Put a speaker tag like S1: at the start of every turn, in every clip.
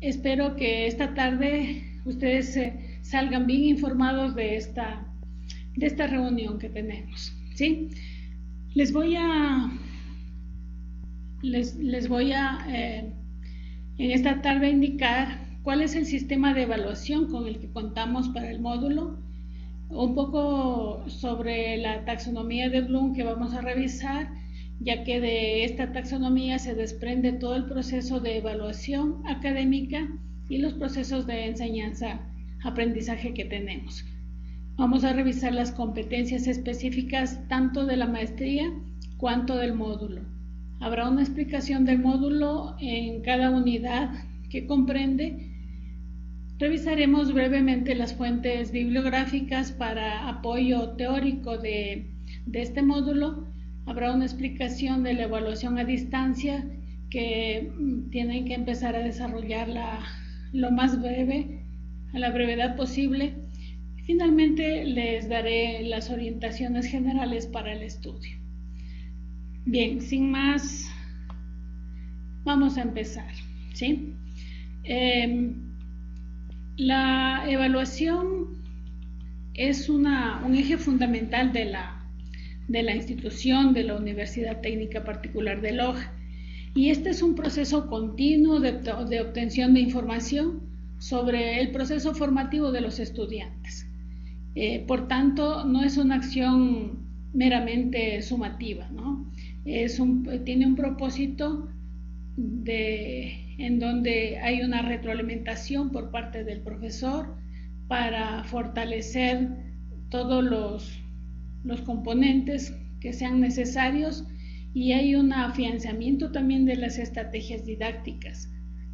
S1: espero que esta tarde ustedes salgan bien informados de esta reunión que tenemos, ¿sí? Les voy a en esta tarde indicar cuál es el sistema de evaluación con el que contamos para el módulo, un poco sobre la taxonomía de Bloom que vamos a revisar, ya que de esta taxonomía se desprende todo el proceso de evaluación académica y los procesos de enseñanza-aprendizaje que tenemos. Vamos a revisar las competencias específicas tanto de la maestría cuanto del módulo. Habrá una explicación del módulo en cada unidad que comprende. Revisaremos brevemente las fuentes bibliográficas para apoyo teórico de este módulo. Habrá una explicación de la evaluación a distancia que tienen que empezar a desarrollarla lo más breve, a la brevedad posible. Finalmente les daré las orientaciones generales para el estudio. Bien, sin más, vamos a empezar, ¿sí? La evaluación es un eje fundamental de la institución, de la Universidad Técnica Particular de Loja, y este es un proceso continuo de obtención de información sobre el proceso formativo de los estudiantes. Por tanto, no es una acción meramente sumativa, ¿no? Tiene un propósito en donde hay una retroalimentación por parte del profesor para fortalecer todos los componentes que sean necesarios, y hay un afianzamiento también de las estrategias didácticas.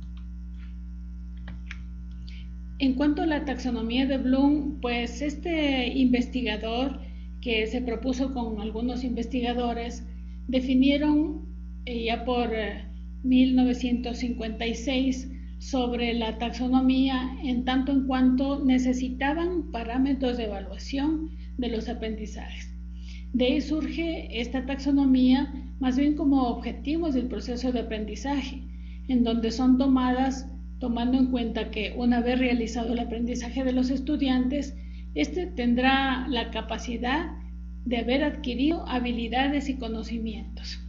S1: En cuanto a la taxonomía de Bloom, pues este investigador que se propuso con algunos investigadores definieron ya por 1956 sobre la taxonomía en tanto en cuanto necesitaban parámetros de evaluación de los aprendizajes. De ahí surge esta taxonomía más bien como objetivos del proceso de aprendizaje, en donde son tomadas tomando en cuenta que una vez realizado el aprendizaje de los estudiantes, este tendrá la capacidad de haber adquirido habilidades y conocimientos.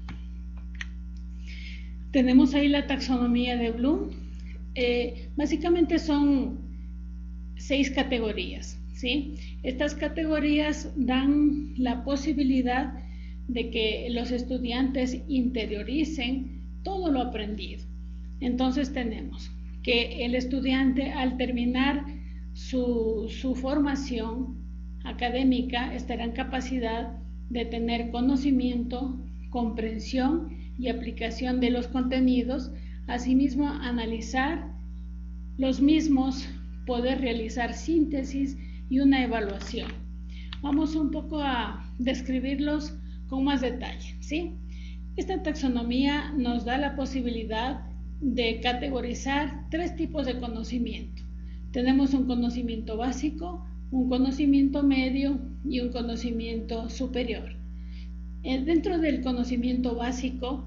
S1: Tenemos ahí la taxonomía de Bloom. Básicamente son 6 categorías, ¿sí? Estas categorías dan la posibilidad de que los estudiantes interioricen todo lo aprendido. Entonces tenemos que el estudiante, al terminar su formación académica, estará en capacidad de tener conocimiento, comprensión y aplicación de los contenidos, asimismo analizar los mismos, poder realizar síntesis y una evaluación. Vamos un poco a describirlos con más detalle, ¿sí? Esta taxonomía nos da la posibilidad de categorizar 3 tipos de conocimiento. Tenemos un conocimiento básico, un conocimiento medio y un conocimiento superior. Dentro del conocimiento básico,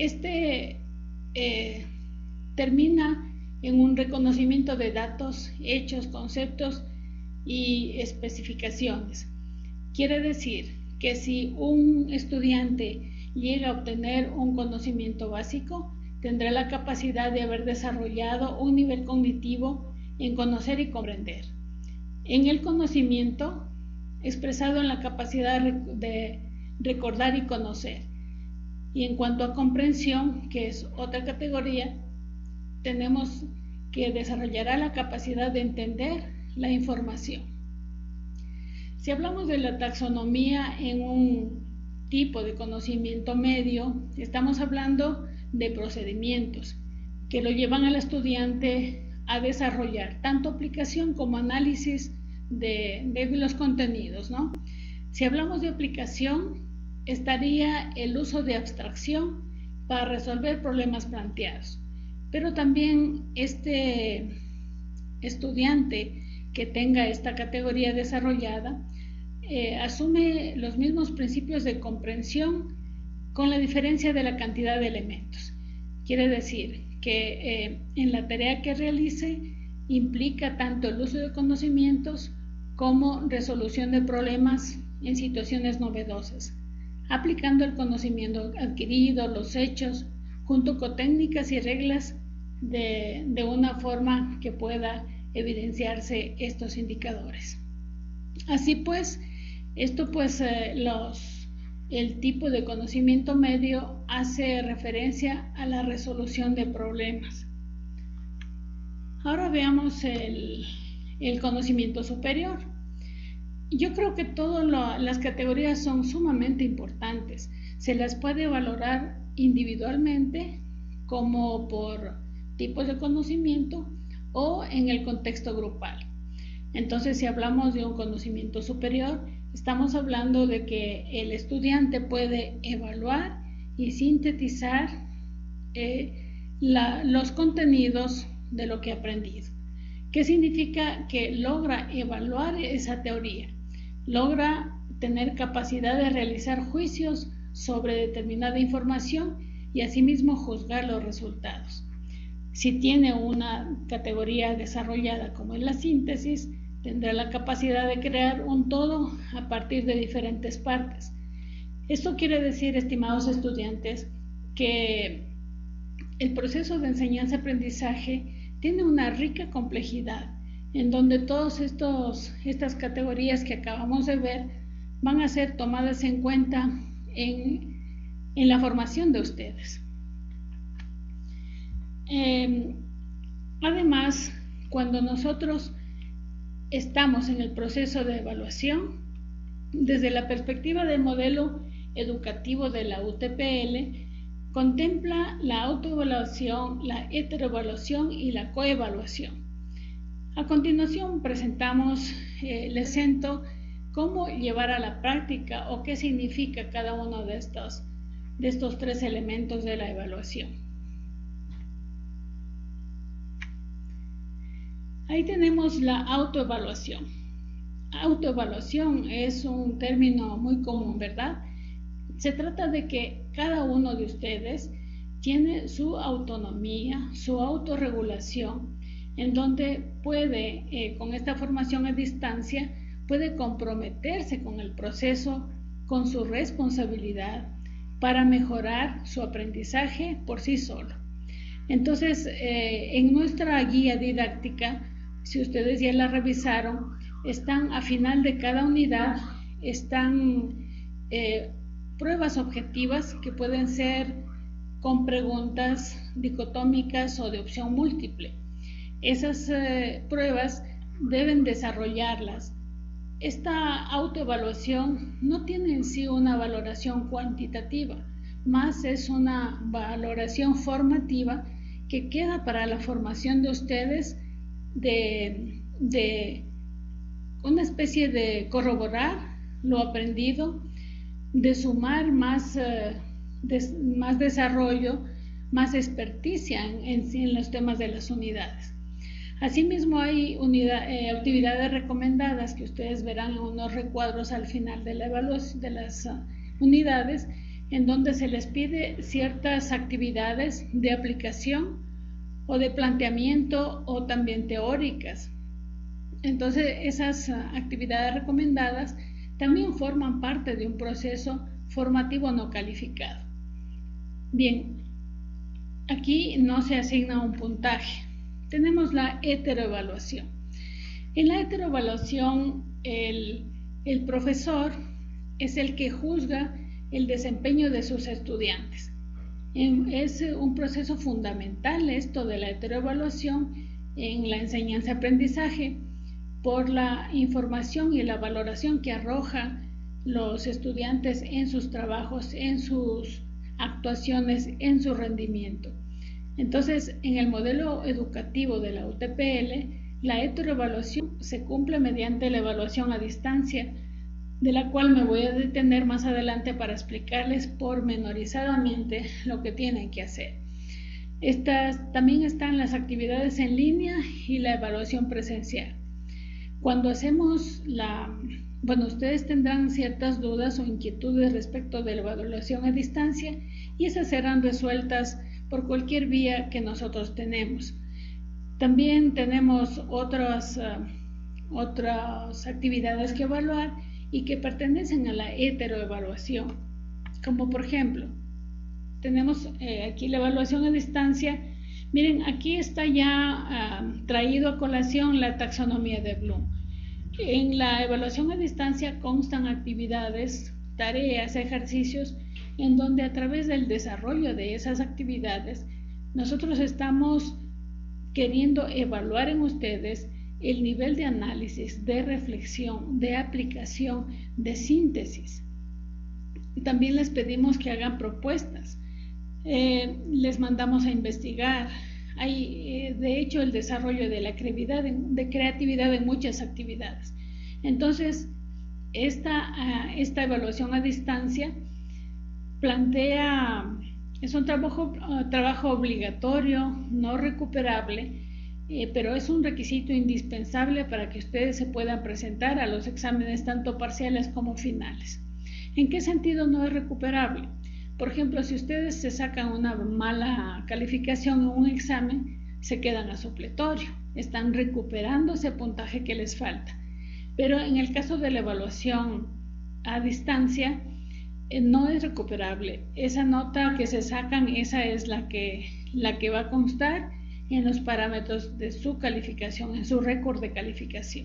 S1: termina en un reconocimiento de datos, hechos, conceptos y especificaciones. Quiere decir que si un estudiante llega a obtener un conocimiento básico, tendrá la capacidad de haber desarrollado un nivel cognitivo en conocer y comprender. En el conocimiento, expresado en la capacidad de recordar y conocer. Y en cuanto a comprensión, que es otra categoría, tenemos que desarrollará la capacidad de entender la información. Si hablamos de la taxonomía en un tipo de conocimiento medio, estamos hablando de procedimientos que lo llevan al estudiante a desarrollar tanto aplicación como análisis de los contenidos, ¿no? Si hablamos de aplicación, estaría el uso de abstracción para resolver problemas planteados, pero también este estudiante que tenga esta categoría desarrollada asume los mismos principios de comprensión con la diferencia de la cantidad de elementos. Quiere decir que en la tarea que realice implica tanto el uso de conocimientos como resolución de problemas en situaciones novedosas, aplicando el conocimiento adquirido, los hechos, junto con técnicas y reglas de una forma que pueda evidenciarse estos indicadores. Así pues, el tipo de conocimiento medio hace referencia a la resolución de problemas. Ahora veamos el conocimiento superior. Yo creo que todas las categorías son sumamente importantes. Se las puede valorar individualmente como por tipos de conocimiento o en el contexto grupal. Entonces, si hablamos de un conocimiento superior, estamos hablando de que el estudiante puede evaluar y sintetizar los contenidos de lo que ha aprendido. ¿Qué significa? Que logra evaluar esa teoría, logra tener capacidad de realizar juicios sobre determinada información y asimismo juzgar los resultados. Si tiene una categoría desarrollada como es la síntesis, tendrá la capacidad de crear un todo a partir de diferentes partes. Esto quiere decir, estimados estudiantes, que el proceso de enseñanza-aprendizaje tiene una rica complejidad, en donde todas estas categorías que acabamos de ver van a ser tomadas en cuenta en la formación de ustedes. Además, cuando nosotros estamos en el proceso de evaluación, desde la perspectiva del modelo educativo de la UTPL, contempla la autoevaluación, la heteroevaluación y la coevaluación. A continuación presentamos, les presento cómo llevar a la práctica o qué significa cada uno de estos tres elementos de la evaluación. Ahí tenemos la autoevaluación. Autoevaluación es un término muy común, ¿verdad? Se trata de que cada uno de ustedes tiene su autonomía, su autorregulación, en donde puede, con esta formación a distancia, puede comprometerse con el proceso, con su responsabilidad, para mejorar su aprendizaje por sí solo. Entonces, en nuestra guía didáctica, si ustedes ya la revisaron, están a final de cada unidad, están pruebas objetivas que pueden ser con preguntas dicotómicas o de opción múltiple. Esas pruebas deben desarrollarlas. Esta autoevaluación no tiene en sí una valoración cuantitativa, más es una valoración formativa que queda para la formación de ustedes de una especie de corroborar lo aprendido, de sumar más desarrollo, más experticia en los temas de las unidades. Asimismo, hay actividades recomendadas que ustedes verán en unos recuadros al final de la evaluación de las unidades, en donde se les pide ciertas actividades de aplicación o de planteamiento o también teóricas. Entonces, esas actividades recomendadas también forman parte de un proceso formativo no calificado. Bien, aquí no se asigna un puntaje. Tenemos la heteroevaluación. En la heteroevaluación, el profesor es el que juzga el desempeño de sus estudiantes. Es un proceso fundamental esto de la heteroevaluación en la enseñanza-aprendizaje por la información y la valoración que arrojan los estudiantes en sus trabajos, en sus actuaciones, en su rendimiento. Entonces, en el modelo educativo de la UTPL, la heteroevaluación se cumple mediante la evaluación a distancia, de la cual me voy a detener más adelante para explicarles pormenorizadamente lo que tienen que hacer. También están las actividades en línea y la evaluación presencial. Cuando hacemos ustedes tendrán ciertas dudas o inquietudes respecto de la evaluación a distancia y esas serán resueltas por cualquier vía que nosotros tenemos. También tenemos otras actividades que evaluar y que pertenecen a la heteroevaluación, como por ejemplo, tenemos aquí la evaluación a distancia. Miren, aquí está ya traído a colación la taxonomía de Bloom. En la evaluación a distancia constan actividades, tareas, ejercicios, en donde a través del desarrollo de esas actividades nosotros estamos queriendo evaluar en ustedes el nivel de análisis, de reflexión, de aplicación, de síntesis. También les pedimos que hagan propuestas. Les mandamos a investigar. Hay, de hecho, el desarrollo de la creatividad en muchas actividades. Entonces, esta evaluación a distancia es un trabajo obligatorio, no recuperable, pero es un requisito indispensable para que ustedes se puedan presentar a los exámenes tanto parciales como finales. ¿En qué sentido no es recuperable? Por ejemplo, si ustedes se sacan una mala calificación en un examen, se quedan a supletorio, están recuperando ese puntaje que les falta. Pero en el caso de la evaluación a distancia, no es recuperable. Esa nota que se sacan, esa es la que va a constar en los parámetros de su calificación, en su récord de calificación.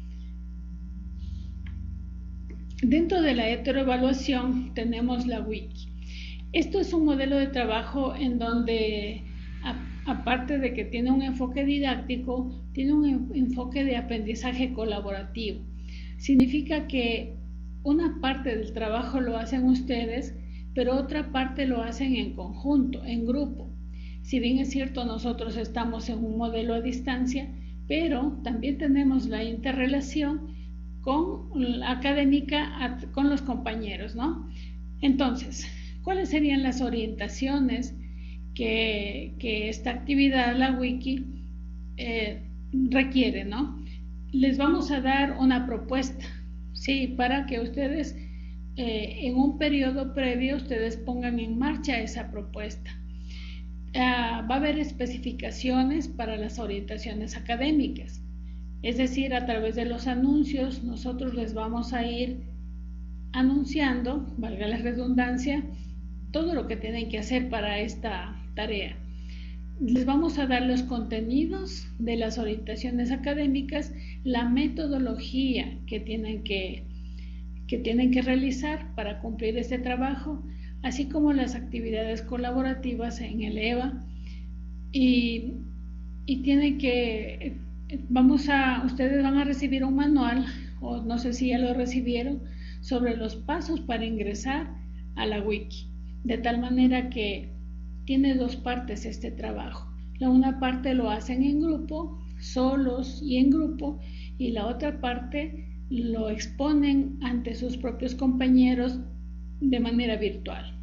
S1: Dentro de la heteroevaluación tenemos la wiki. Esto es un modelo de trabajo en donde, aparte de que tiene un enfoque didáctico, tiene un enfoque de aprendizaje colaborativo. Significa que una parte del trabajo lo hacen ustedes, pero otra parte lo hacen en conjunto, en grupo. Si bien es cierto, nosotros estamos en un modelo a distancia, pero también tenemos la interrelación académica con los compañeros, ¿no? Entonces, ¿cuáles serían las orientaciones que esta actividad, la wiki, requiere, ¿no? Les vamos a dar una propuesta, ¿sí? Para que ustedes en un periodo previo ustedes pongan en marcha esa propuesta. Va a haber especificaciones para las orientaciones académicas, es decir, a través de los anuncios nosotros les vamos a ir anunciando, valga la redundancia, todo lo que tienen que hacer para esta tarea. Les vamos a dar los contenidos de las orientaciones académicas, la metodología que tienen que realizar para cumplir este trabajo, así como las actividades colaborativas en el EVA, y tienen que, ustedes van a recibir un manual, o no sé si ya lo recibieron, sobre los pasos para ingresar a la wiki, de tal manera que tiene dos partes este trabajo. La una parte lo hacen en grupo, solos y en grupo, y la otra parte lo exponen ante sus propios compañeros de manera virtual.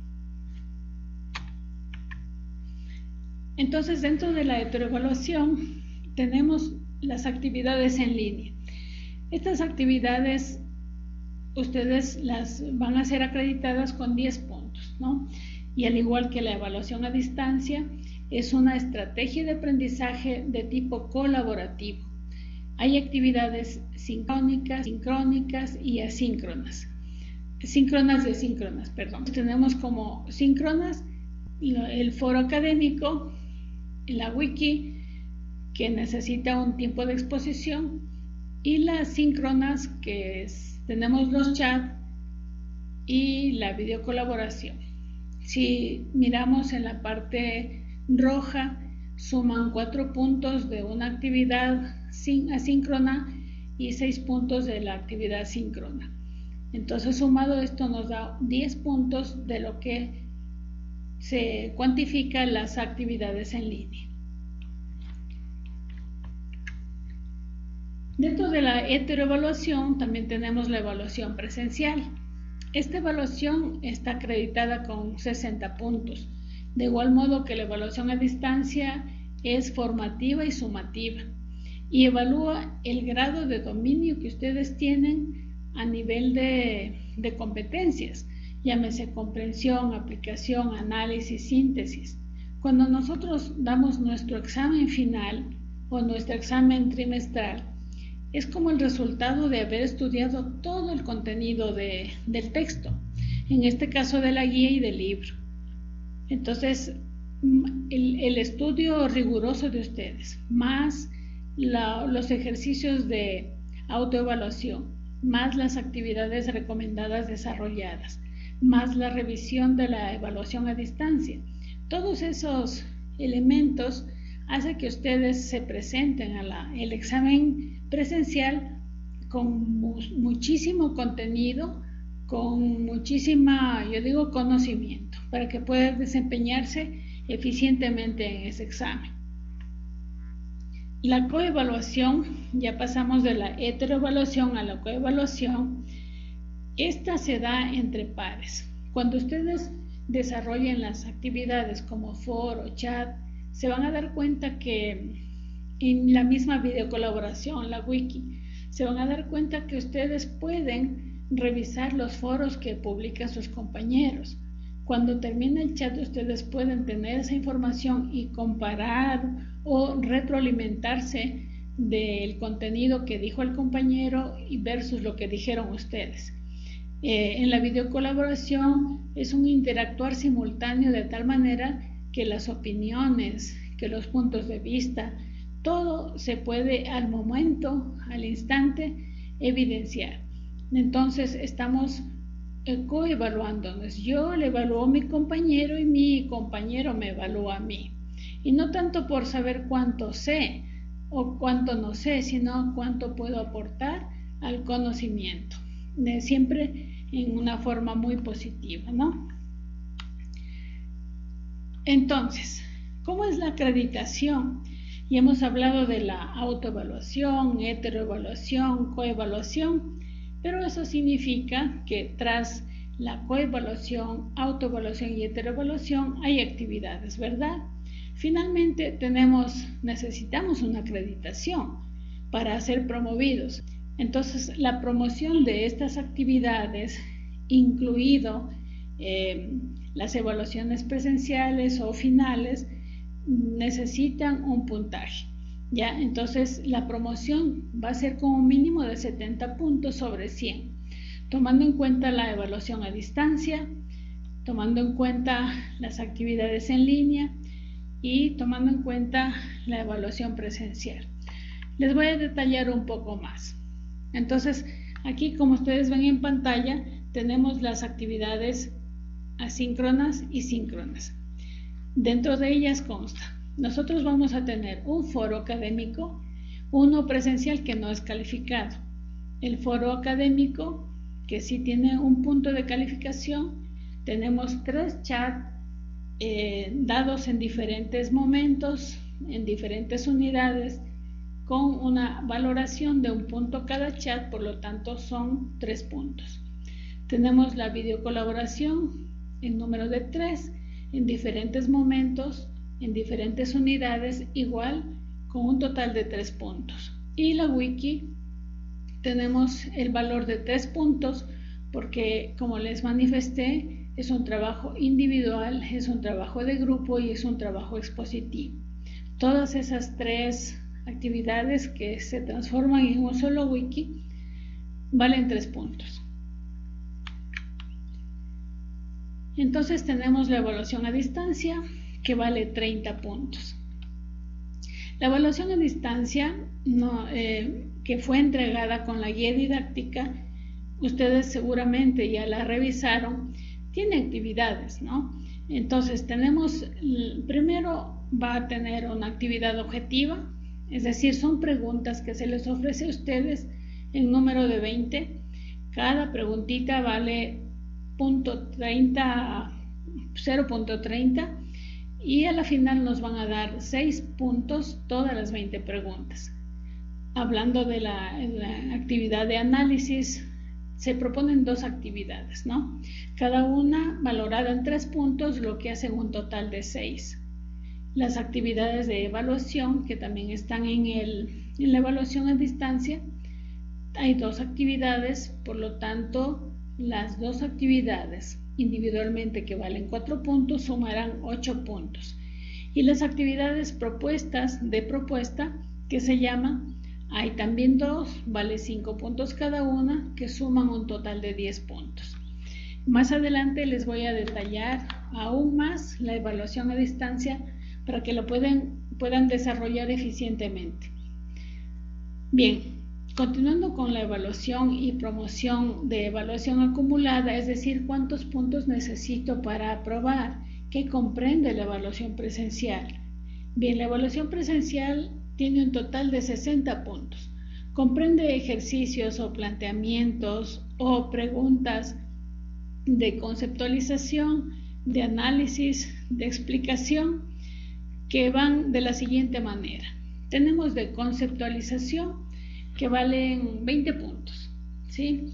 S1: Entonces, dentro de la heteroevaluación tenemos las actividades en línea. Estas actividades ustedes las van a ser acreditadas con 10 puntos, ¿no? Y al igual que la evaluación a distancia, es una estrategia de aprendizaje de tipo colaborativo. Hay actividades sincrónicas y asíncronas. Síncronas y asíncronas, perdón. Tenemos como síncronas el foro académico, la wiki, que necesita un tiempo de exposición, y las síncronas, que tenemos los chats y la videocolaboración. Si miramos en la parte roja, suman 4 puntos de una actividad asíncrona y 6 puntos de la actividad síncrona. Entonces, sumado esto nos da 10 puntos de lo que se cuantifica las actividades en línea. Dentro de la heteroevaluación también tenemos la evaluación presencial. Esta evaluación está acreditada con 60 puntos, de igual modo que la evaluación a distancia es formativa y sumativa, y evalúa el grado de dominio que ustedes tienen a nivel de competencias, llámese comprensión, aplicación, análisis, síntesis. Cuando nosotros damos nuestro examen final o nuestro examen trimestral, es como el resultado de haber estudiado todo el contenido del texto, en este caso de la guía y del libro. Entonces, el estudio riguroso de ustedes, más los ejercicios de autoevaluación, más las actividades recomendadas desarrolladas, más la revisión de la evaluación a distancia, todos esos elementos hacen que ustedes se presenten el examen presencial con muchísimo contenido, con muchísima, conocimiento, para que puedan desempeñarse eficientemente en ese examen. La coevaluación, ya pasamos de la heteroevaluación a la coevaluación. Esta se da entre pares. Cuando ustedes desarrollen las actividades como foro, chat, se van a dar cuenta que en la misma videocolaboración, la wiki, se van a dar cuenta que ustedes pueden revisar los foros que publican sus compañeros. Cuando termine el chat, ustedes pueden tener esa información y comparar o retroalimentarse del contenido que dijo el compañero y versus lo que dijeron ustedes. En la videocolaboración es un interactuar simultáneo de tal manera que las opiniones, que los puntos de vista, todo se puede al momento, al instante, evidenciar. Entonces estamos coevaluándonos. Yo le evalúo a mi compañero y mi compañero me evalúa a mí. Y no tanto por saber cuánto sé o cuánto no sé, sino cuánto puedo aportar al conocimiento. Siempre en una forma muy positiva, ¿no? Entonces, ¿cómo es la acreditación? Ya hemos hablado de la autoevaluación, heteroevaluación, coevaluación, pero eso significa que tras la coevaluación, autoevaluación y heteroevaluación hay actividades, ¿verdad? Finalmente necesitamos una acreditación para ser promovidos. Entonces, la promoción de estas actividades, incluido las evaluaciones presenciales o finales, necesitan un puntaje. ¿Ya? Entonces, la promoción va a ser como mínimo de 70 puntos sobre 100, tomando en cuenta la evaluación a distancia, tomando en cuenta las actividades en línea y tomando en cuenta la evaluación presencial. Les voy a detallar un poco más. Entonces, aquí, como ustedes ven en pantalla, tenemos las actividades asíncronas y síncronas. Dentro de ellas consta, nosotros vamos a tener un foro académico, uno presencial que no es calificado. El foro académico, que sí tiene un punto de calificación. Tenemos 3 chats dados en diferentes momentos, en diferentes unidades, con una valoración de un punto cada chat, por lo tanto son 3 puntos. Tenemos la videocolaboración en número de 3, en diferentes momentos, en diferentes unidades, igual, con un total de 3 puntos. Y la wiki, tenemos el valor de 3 puntos, porque como les manifesté, es un trabajo individual, es un trabajo de grupo y es un trabajo expositivo. Todas esas 3 actividades que se transforman en un solo wiki valen 3 puntos. Entonces tenemos la evaluación a distancia, que vale 30 puntos. La evaluación a distancia, que fue entregada con la guía didáctica, ustedes seguramente ya la revisaron, tiene actividades, ¿no? Entonces primero va a tener una actividad objetiva, es decir, son preguntas que se les ofrece a ustedes en número de 20. Cada preguntita vale 0.30 y a la final nos van a dar 6 puntos todas las 20 preguntas. Hablando de la actividad de análisis, se proponen 2 actividades, ¿no? Cada una valorada en 3 puntos, lo que hace un total de 6. Las actividades de evaluación, que también están en la evaluación a distancia, hay 2 actividades, por lo tanto, las 2 actividades individualmente que valen 4 puntos sumarán 8 puntos. Y las actividades propuestas de propuesta, que se llaman, hay también dos, vale 5 puntos cada una, que suman un total de 10 puntos. Más adelante les voy a detallar aún más la evaluación a distancia para que lo puedan desarrollar eficientemente. Bien, continuando con la evaluación y promoción de evaluación acumulada, es decir, cuántos puntos necesito para aprobar, ¿qué comprende la evaluación presencial? Bien, la evaluación presencial tiene un total de 60 puntos. Comprende ejercicios o planteamientos o preguntas de conceptualización, de análisis, de explicación, que van de la siguiente manera. Tenemos de conceptualización, que valen 20 puntos, ¿sí?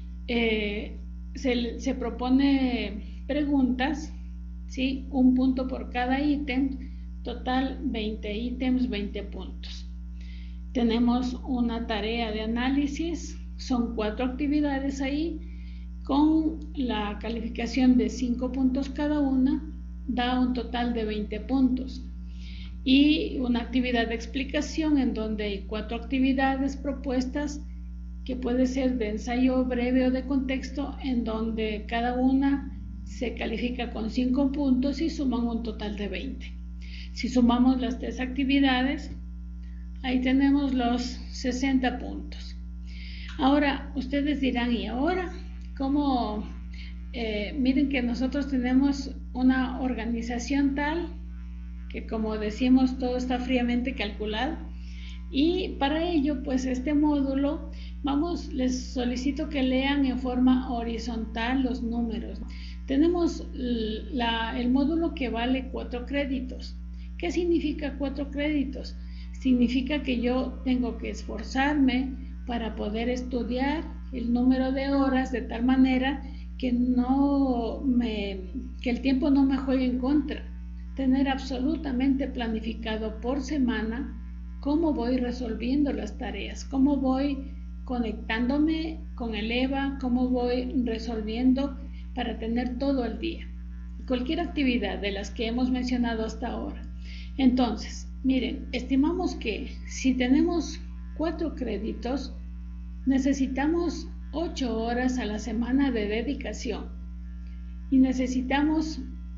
S1: Se propone preguntas, ¿sí? Un punto por cada ítem, total 20 ítems, 20 puntos. Tenemos una tarea de análisis, son 4 actividades ahí, con la calificación de 5 puntos cada una, da un total de 20 puntos. Y una actividad de explicación en donde hay 4 actividades propuestas, que puede ser de ensayo breve o de contexto, en donde cada una se califica con 5 puntos y suman un total de 20. Si sumamos las 3 actividades, ahí tenemos los 60 puntos. Ahora, ustedes dirán, ¿y ahora cómo? Miren que nosotros tenemos una organización tal que, como decimos, todo está fríamente calculado, y para ello, pues este módulo, les solicito que lean en forma horizontal los números. Tenemos el módulo que vale 4 créditos. ¿Qué significa 4 créditos? Significa que yo tengo que esforzarme para poder estudiar el número de horas de tal manera que el tiempo no me juegue en contra. Tener absolutamente planificado por semana cómo voy resolviendo las tareas, cómo voy conectándome con el EVA, cómo voy resolviendo para tener todo el día. Cualquier actividad de las que hemos mencionado hasta ahora. Entonces, miren, estimamos que si tenemos 4 créditos, necesitamos 8 horas a la semana de dedicación y necesitamos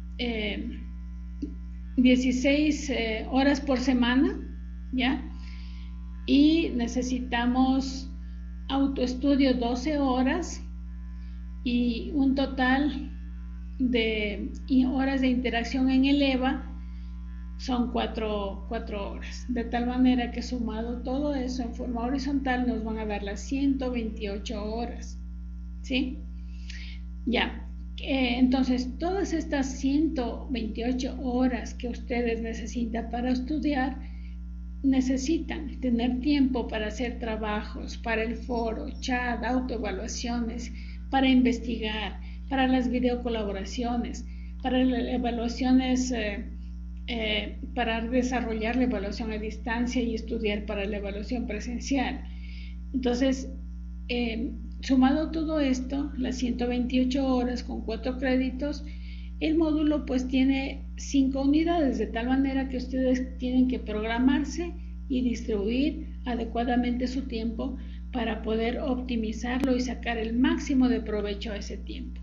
S1: 16 horas por semana, ¿ya? Y necesitamos autoestudio 12 horas y un total de horas de interacción en el EVA son 4 horas, de tal manera que sumado todo eso en forma horizontal nos van a dar las 128 horas, ¿sí? Ya. Entonces, todas estas 128 horas que ustedes necesitan para estudiar, necesitan tener tiempo para hacer trabajos, para el foro, chat, autoevaluaciones, para investigar, para las videocolaboraciones, para las evaluaciones, para desarrollar la evaluación a distancia y estudiar para la evaluación presencial. Entonces, sumado todo esto, las 128 horas con 4 créditos, el módulo pues tiene 5 unidades, de tal manera que ustedes tienen que programarse y distribuir adecuadamente su tiempo para poder optimizarlo y sacar el máximo de provecho a ese tiempo.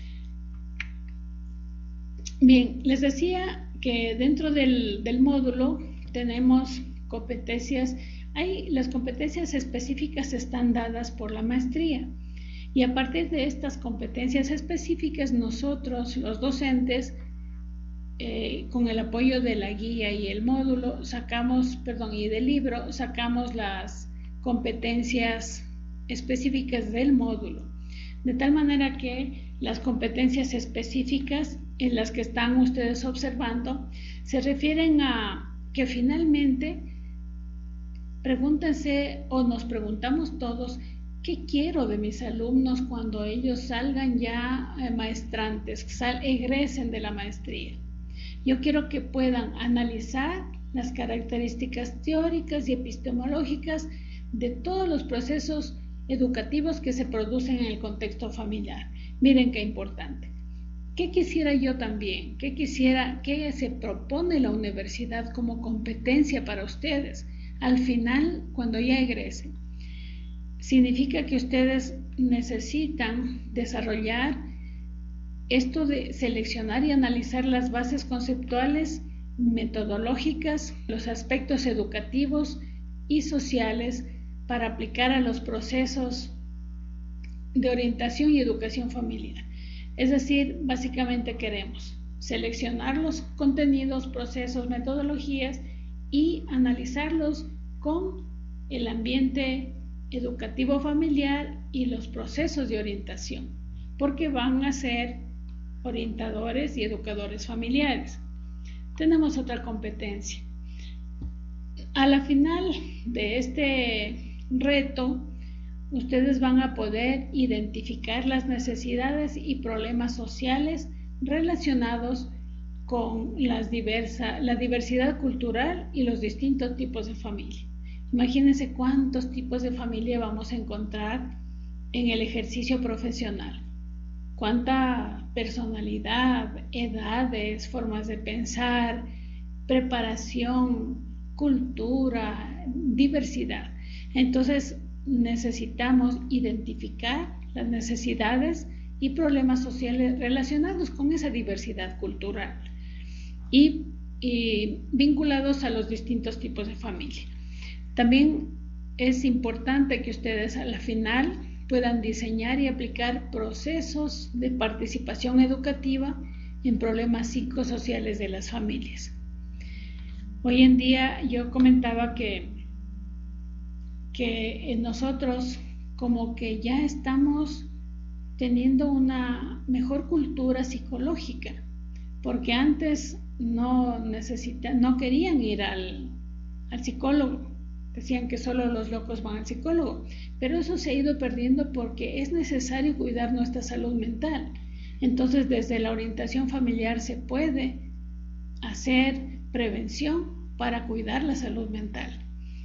S1: Bien, les decía que dentro del módulo tenemos competencias. Las competencias específicas están dadas por la maestría, y a partir de estas competencias específicas nosotros, los docentes, con el apoyo de la guía y el módulo, y del libro, sacamos las competencias específicas del módulo, de tal manera que las competencias específicas en las que están ustedes observando se refieren a que finalmente pregúntense, o nos preguntamos todos, ¿qué quiero de mis alumnos cuando ellos salgan ya maestrantes, egresen de la maestría? Yo quiero que puedan analizar las características teóricas y epistemológicas de todos los procesos educativos que se producen en el contexto familiar. Miren qué importante. ¿Qué quisiera yo también? ¿Qué se propone la universidad como competencia para ustedes? Al final, cuando ya egresen, significa que ustedes necesitan desarrollar esto de seleccionar y analizar las bases conceptuales, metodológicas, los aspectos educativos y sociales para aplicar a los procesos de orientación y educación familiar. Es decir, básicamente queremos seleccionar los contenidos, procesos, metodologías y analizarlos con el ambiente educativo familiar y los procesos de orientación, porque van a ser orientadores y educadores familiares. Tenemos otra competencia. A la final de este reto, ustedes van a poder identificar las necesidades y problemas sociales relacionados con la diversidad cultural y los distintos tipos de familia. Imagínense cuántos tipos de familia vamos a encontrar en el ejercicio profesional. Cuánta personalidad, edades, formas de pensar, preparación, cultura, diversidad. Entonces, necesitamos identificar las necesidades y problemas sociales relacionados con esa diversidad cultural y vinculados a los distintos tipos de familia. También es importante que ustedes a la final puedan diseñar y aplicar procesos de participación educativa en problemas psicosociales de las familias. Hoy en día yo comentaba que nosotros como que ya estamos teniendo una mejor cultura psicológica, porque antes no querían ir al psicólogo, decían que solo los locos van al psicólogo, pero eso se ha ido perdiendo porque es necesario cuidar nuestra salud mental. Entonces, desde la orientación familiar se puede hacer prevención para cuidar la salud mental.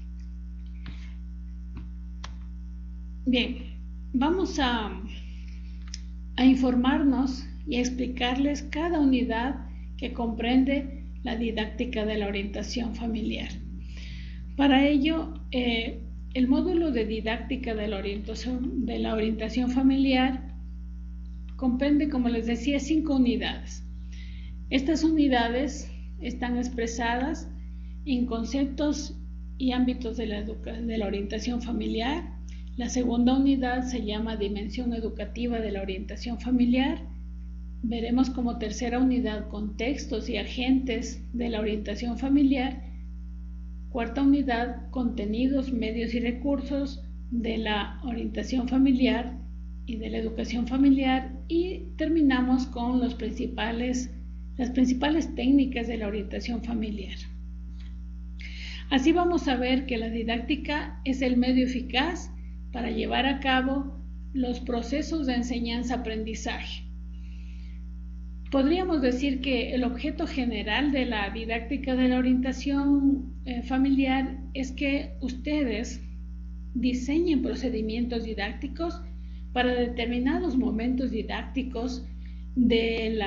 S1: Bien, vamos a informarnos y a explicarles cada unidad que comprende la didáctica de la orientación familiar. Para ello, el módulo de didáctica de la orientación familiar comprende, como les decía, 5 unidades. Estas unidades están expresadas en conceptos y ámbitos de la orientación familiar. La segunda unidad se llama Dimensión Educativa de la Orientación Familiar. Veremos como tercera unidad contextos y agentes de la orientación familiar. Cuarta unidad, contenidos, medios y recursos de la orientación familiar y de la educación familiar. Y terminamos con las principales técnicas de la orientación familiar. Así vamos a ver que la didáctica es el medio eficaz para llevar a cabo los procesos de enseñanza-aprendizaje. Podríamos decir que el objeto general de la didáctica de la orientación familiar es que ustedes diseñen procedimientos didácticos para determinados momentos didácticos del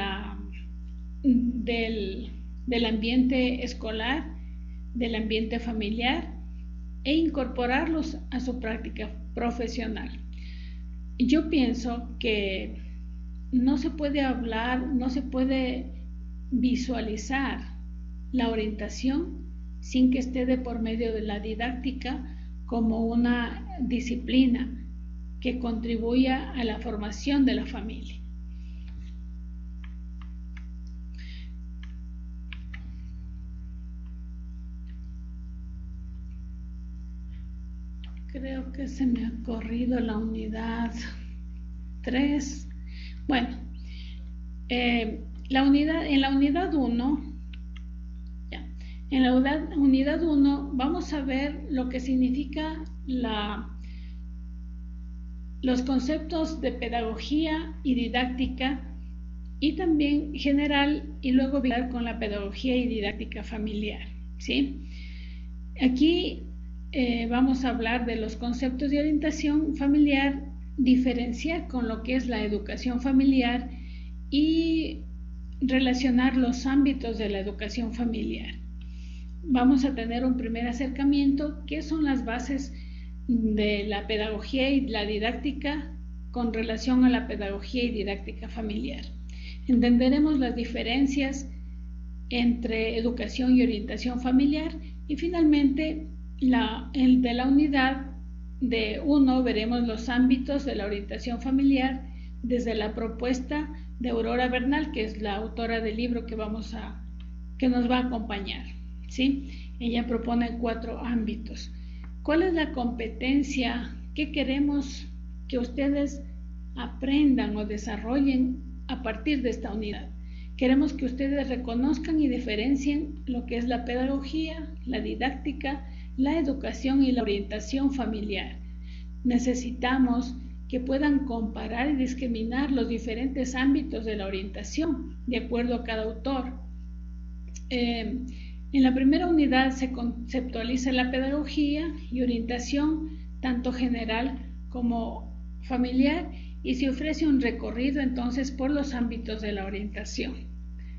S1: ambiente escolar, del ambiente familiar, e incorporarlos a su práctica profesional. Yo pienso que no se puede visualizar la orientación sin que esté de por medio de la didáctica como una disciplina que contribuya a la formación de la familia. Creo que se me ha corrido la unidad 3. Bueno, en la unidad 1 vamos a ver lo que significa los conceptos de pedagogía y didáctica, y también general, y luego vincular con la pedagogía y didáctica familiar, ¿sí? Aquí vamos a hablar de los conceptos de orientación familiar, diferenciar con lo que es la educación familiar y relacionar los ámbitos de la educación familiar. Vamos a tener un primer acercamiento, ¿qué son las bases de la pedagogía y la didáctica con relación a la pedagogía y didáctica familiar? Entenderemos las diferencias entre educación y orientación familiar y finalmente de la unidad de 1 veremos los ámbitos de la orientación familiar desde la propuesta de Aurora Bernal, que es la autora del libro que nos va a acompañar, ¿sí? Ella propone 4 ámbitos. ¿Cuál es la competencia que queremos que ustedes aprendan o desarrollen a partir de esta unidad? Queremos que ustedes reconozcan y diferencien lo que es la pedagogía, la didáctica, la educación y la orientación familiar. Necesitamos que puedan comparar y discriminar los diferentes ámbitos de la orientación de acuerdo a cada autor. En la primera unidad se conceptualiza la pedagogía y orientación tanto general como familiar y se ofrece un recorrido entonces por los ámbitos de la orientación.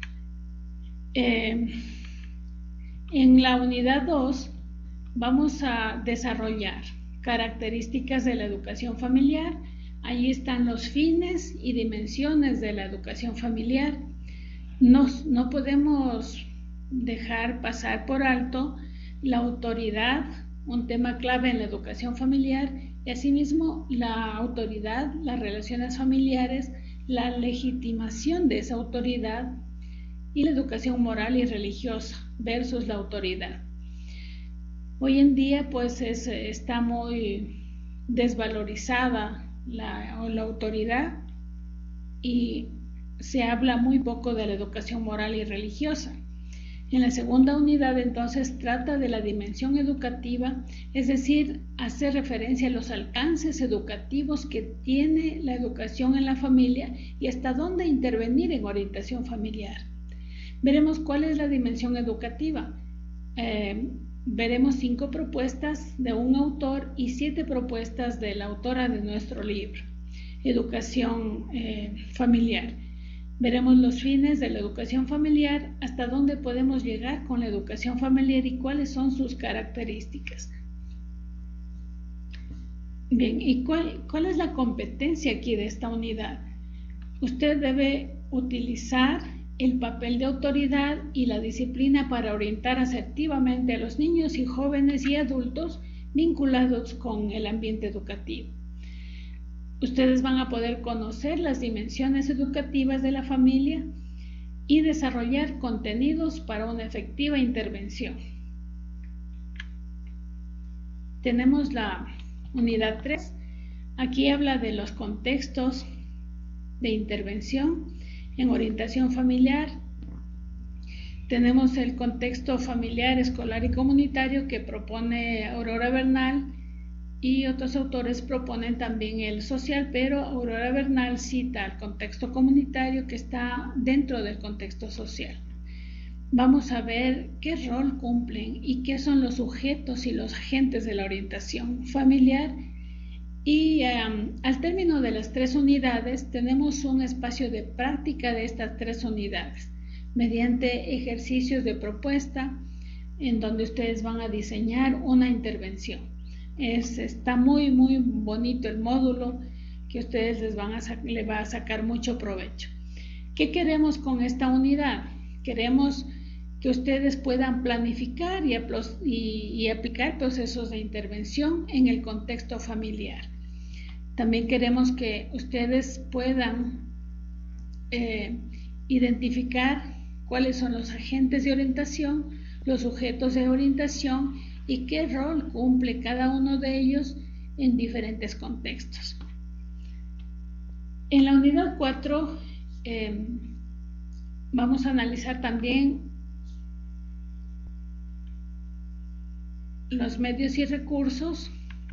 S1: En la unidad 2 vamos a desarrollar características de la educación familiar. Allí están los fines y dimensiones de la educación familiar. No podemos dejar pasar por alto la autoridad, un tema clave en la educación familiar, y asimismo la autoridad, las relaciones familiares, la legitimación de esa autoridad y la educación moral y religiosa versus la autoridad. Hoy en día pues está muy desvalorizada la autoridad y se habla muy poco de la educación moral y religiosa. En la segunda unidad entonces trata de la dimensión educativa, es decir, hacer referencia a los alcances educativos que tiene la educación en la familia y hasta dónde intervenir en orientación familiar. Veremos cuál es la dimensión educativa. Veremos 5 propuestas de un autor y 7 propuestas de la autora de nuestro libro, Educación Familiar. Veremos los fines de la educación familiar, hasta dónde podemos llegar con la educación familiar y cuáles son sus características. Bien, ¿y cuál es la competencia aquí de esta unidad? Usted debe utilizar el papel de autoridad y la disciplina para orientar asertivamente a los niños y jóvenes y adultos vinculados con el ambiente educativo. Ustedes van a poder conocer las dimensiones educativas de la familia y desarrollar contenidos para una efectiva intervención. Tenemos la unidad 3. Aquí habla de los contextos de intervención en orientación familiar. Tenemos el contexto familiar, escolar y comunitario que propone Aurora Bernal y otros autores proponen también el social, pero Aurora Bernal cita el contexto comunitario que está dentro del contexto social. Vamos a ver qué rol cumplen y qué son los sujetos y los agentes de la orientación familiar. Y al término de las 3 unidades tenemos un espacio de práctica de estas 3 unidades mediante ejercicios de propuesta en donde ustedes van a diseñar una intervención. Está muy bonito el módulo que ustedes le va a sacar mucho provecho. ¿Qué queremos con esta unidad? Queremos que ustedes puedan planificar y aplicar procesos de intervención en el contexto familiar. También queremos que ustedes puedan identificar cuáles son los agentes de orientación, los sujetos de orientación y qué rol cumple cada uno de ellos en diferentes contextos. En la unidad 4 vamos a analizar también los medios y recursos.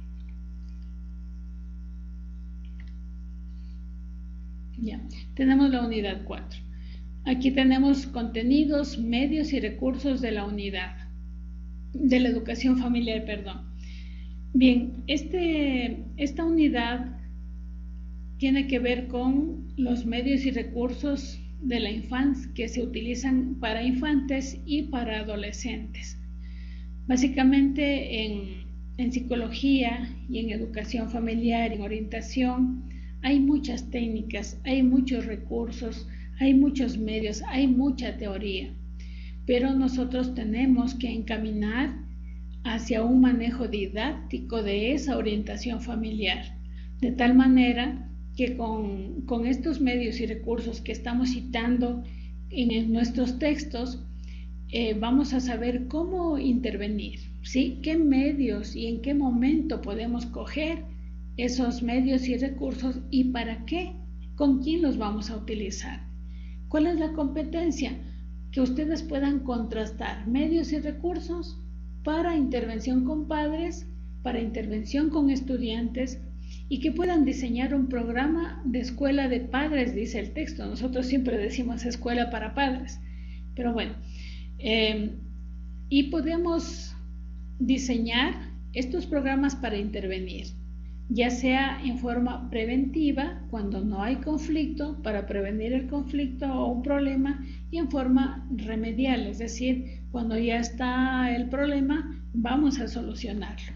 S1: Ya, tenemos la unidad 4. Aquí tenemos contenidos, medios y recursos de la unidad, de la educación familiar, perdón. Bien, esta unidad tiene que ver con los medios y recursos de la infancia que se utilizan para infantes y para adolescentes. Básicamente en psicología y en educación familiar y en orientación hay muchas técnicas, hay muchos recursos, hay muchos medios, hay mucha teoría, pero nosotros tenemos que encaminar hacia un manejo didáctico de esa orientación familiar, de tal manera que con estos medios y recursos que estamos citando en nuestros textos, vamos a saber cómo intervenir, ¿sí? ¿Qué medios y en qué momento podemos coger esos medios y recursos y para qué? ¿Con quién los vamos a utilizar? ¿Cuál es la competencia? Que ustedes puedan contrastar medios y recursos para intervención con padres, para intervención con estudiantes y que puedan diseñar un programa de escuela de padres, dice el texto. Nosotros siempre decimos escuela para padres, pero bueno, y podemos diseñar estos programas para intervenir, ya sea en forma preventiva, cuando no hay conflicto, para prevenir el conflicto o un problema, y en forma remedial, es decir, cuando ya está el problema, vamos a solucionarlo.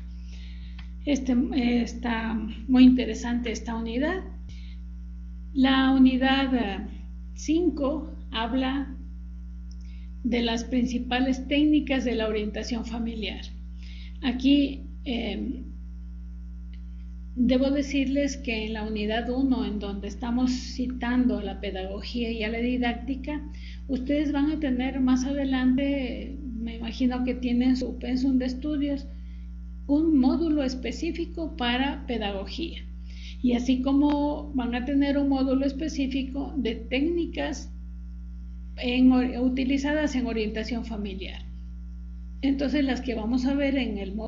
S1: Está muy interesante esta unidad. La unidad 5 habla de las principales técnicas de la orientación familiar. Aquí debo decirles que en la unidad 1, en donde estamos citando la pedagogía y a la didáctica, ustedes van a tener más adelante, me imagino que tienen su pensum de estudios, un módulo específico para pedagogía. Y así como van a tener un módulo específico de técnicas utilizadas en orientación familiar. Entonces las que vamos a ver en el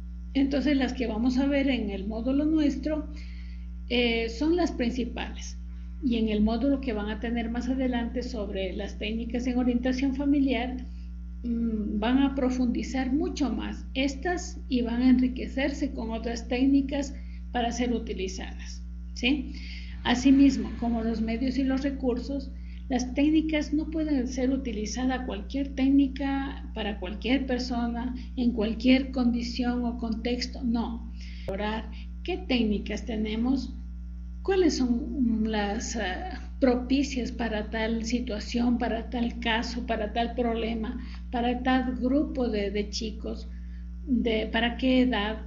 S1: módulo nuestro son las principales, y en el módulo que van a tener más adelante sobre las técnicas en orientación familiar van a profundizar mucho más estas y van a enriquecerse con otras técnicas para ser utilizadas, ¿sí? Asimismo, como los medios y los recursos, las técnicas no pueden ser utilizadas cualquier técnica para cualquier persona, en cualquier condición o contexto, no. ¿Qué técnicas tenemos? ¿Cuáles son las propicias para tal situación, para tal caso, para tal problema, para tal grupo de chicos, para qué edad?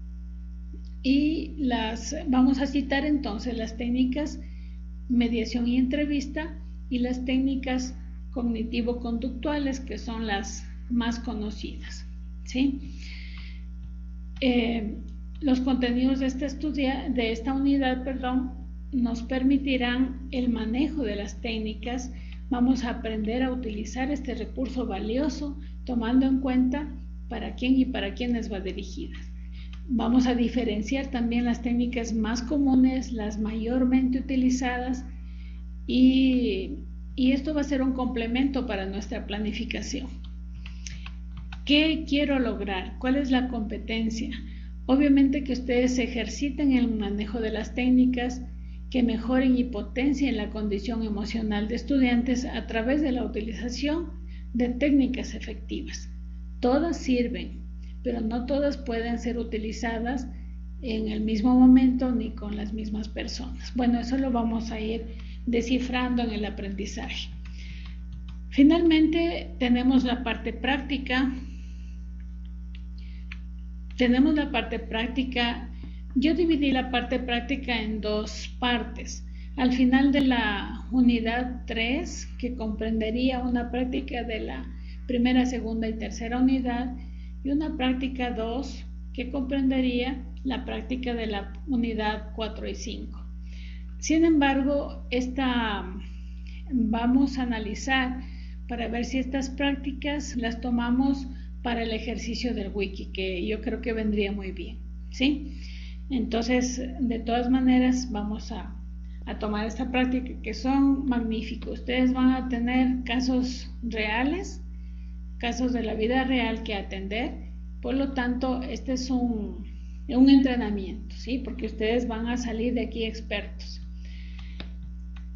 S1: Y vamos a citar entonces las técnicas mediación y entrevista y las técnicas cognitivo-conductuales, que son las más conocidas, ¿sí? Los contenidos de esta unidad, nos permitirán el manejo de las técnicas. Vamos a aprender a utilizar este recurso valioso, tomando en cuenta para quién y para quiénes va dirigida. Vamos a diferenciar también las técnicas más comunes, las mayormente utilizadas, y esto va a ser un complemento para nuestra planificación. ¿Qué quiero lograr? ¿Cuál es la competencia? Obviamente que ustedes ejerciten el manejo de las técnicas, que mejoren y potencien la condición emocional de estudiantes a través de la utilización de técnicas efectivas. Todas sirven, pero no todas pueden ser utilizadas en el mismo momento ni con las mismas personas. Bueno, eso lo vamos a ir descifrando en el aprendizaje. Finalmente tenemos la parte práctica. Yo dividí la parte práctica en dos partes. Al final de la unidad 3, que comprendería una práctica de la primera, segunda y tercera unidad, y una práctica 2, que comprendería la práctica de la unidad 4 y 5. Sin embargo, vamos a analizar para ver si estas prácticas las tomamos para el ejercicio del wiki, que yo creo que vendría muy bien, ¿sí? Entonces, de todas maneras, vamos a tomar esta práctica, que son magníficos. Ustedes van a tener casos reales, casos de la vida real que atender. Por lo tanto, este es un entrenamiento, ¿sí? Porque ustedes van a salir de aquí expertos.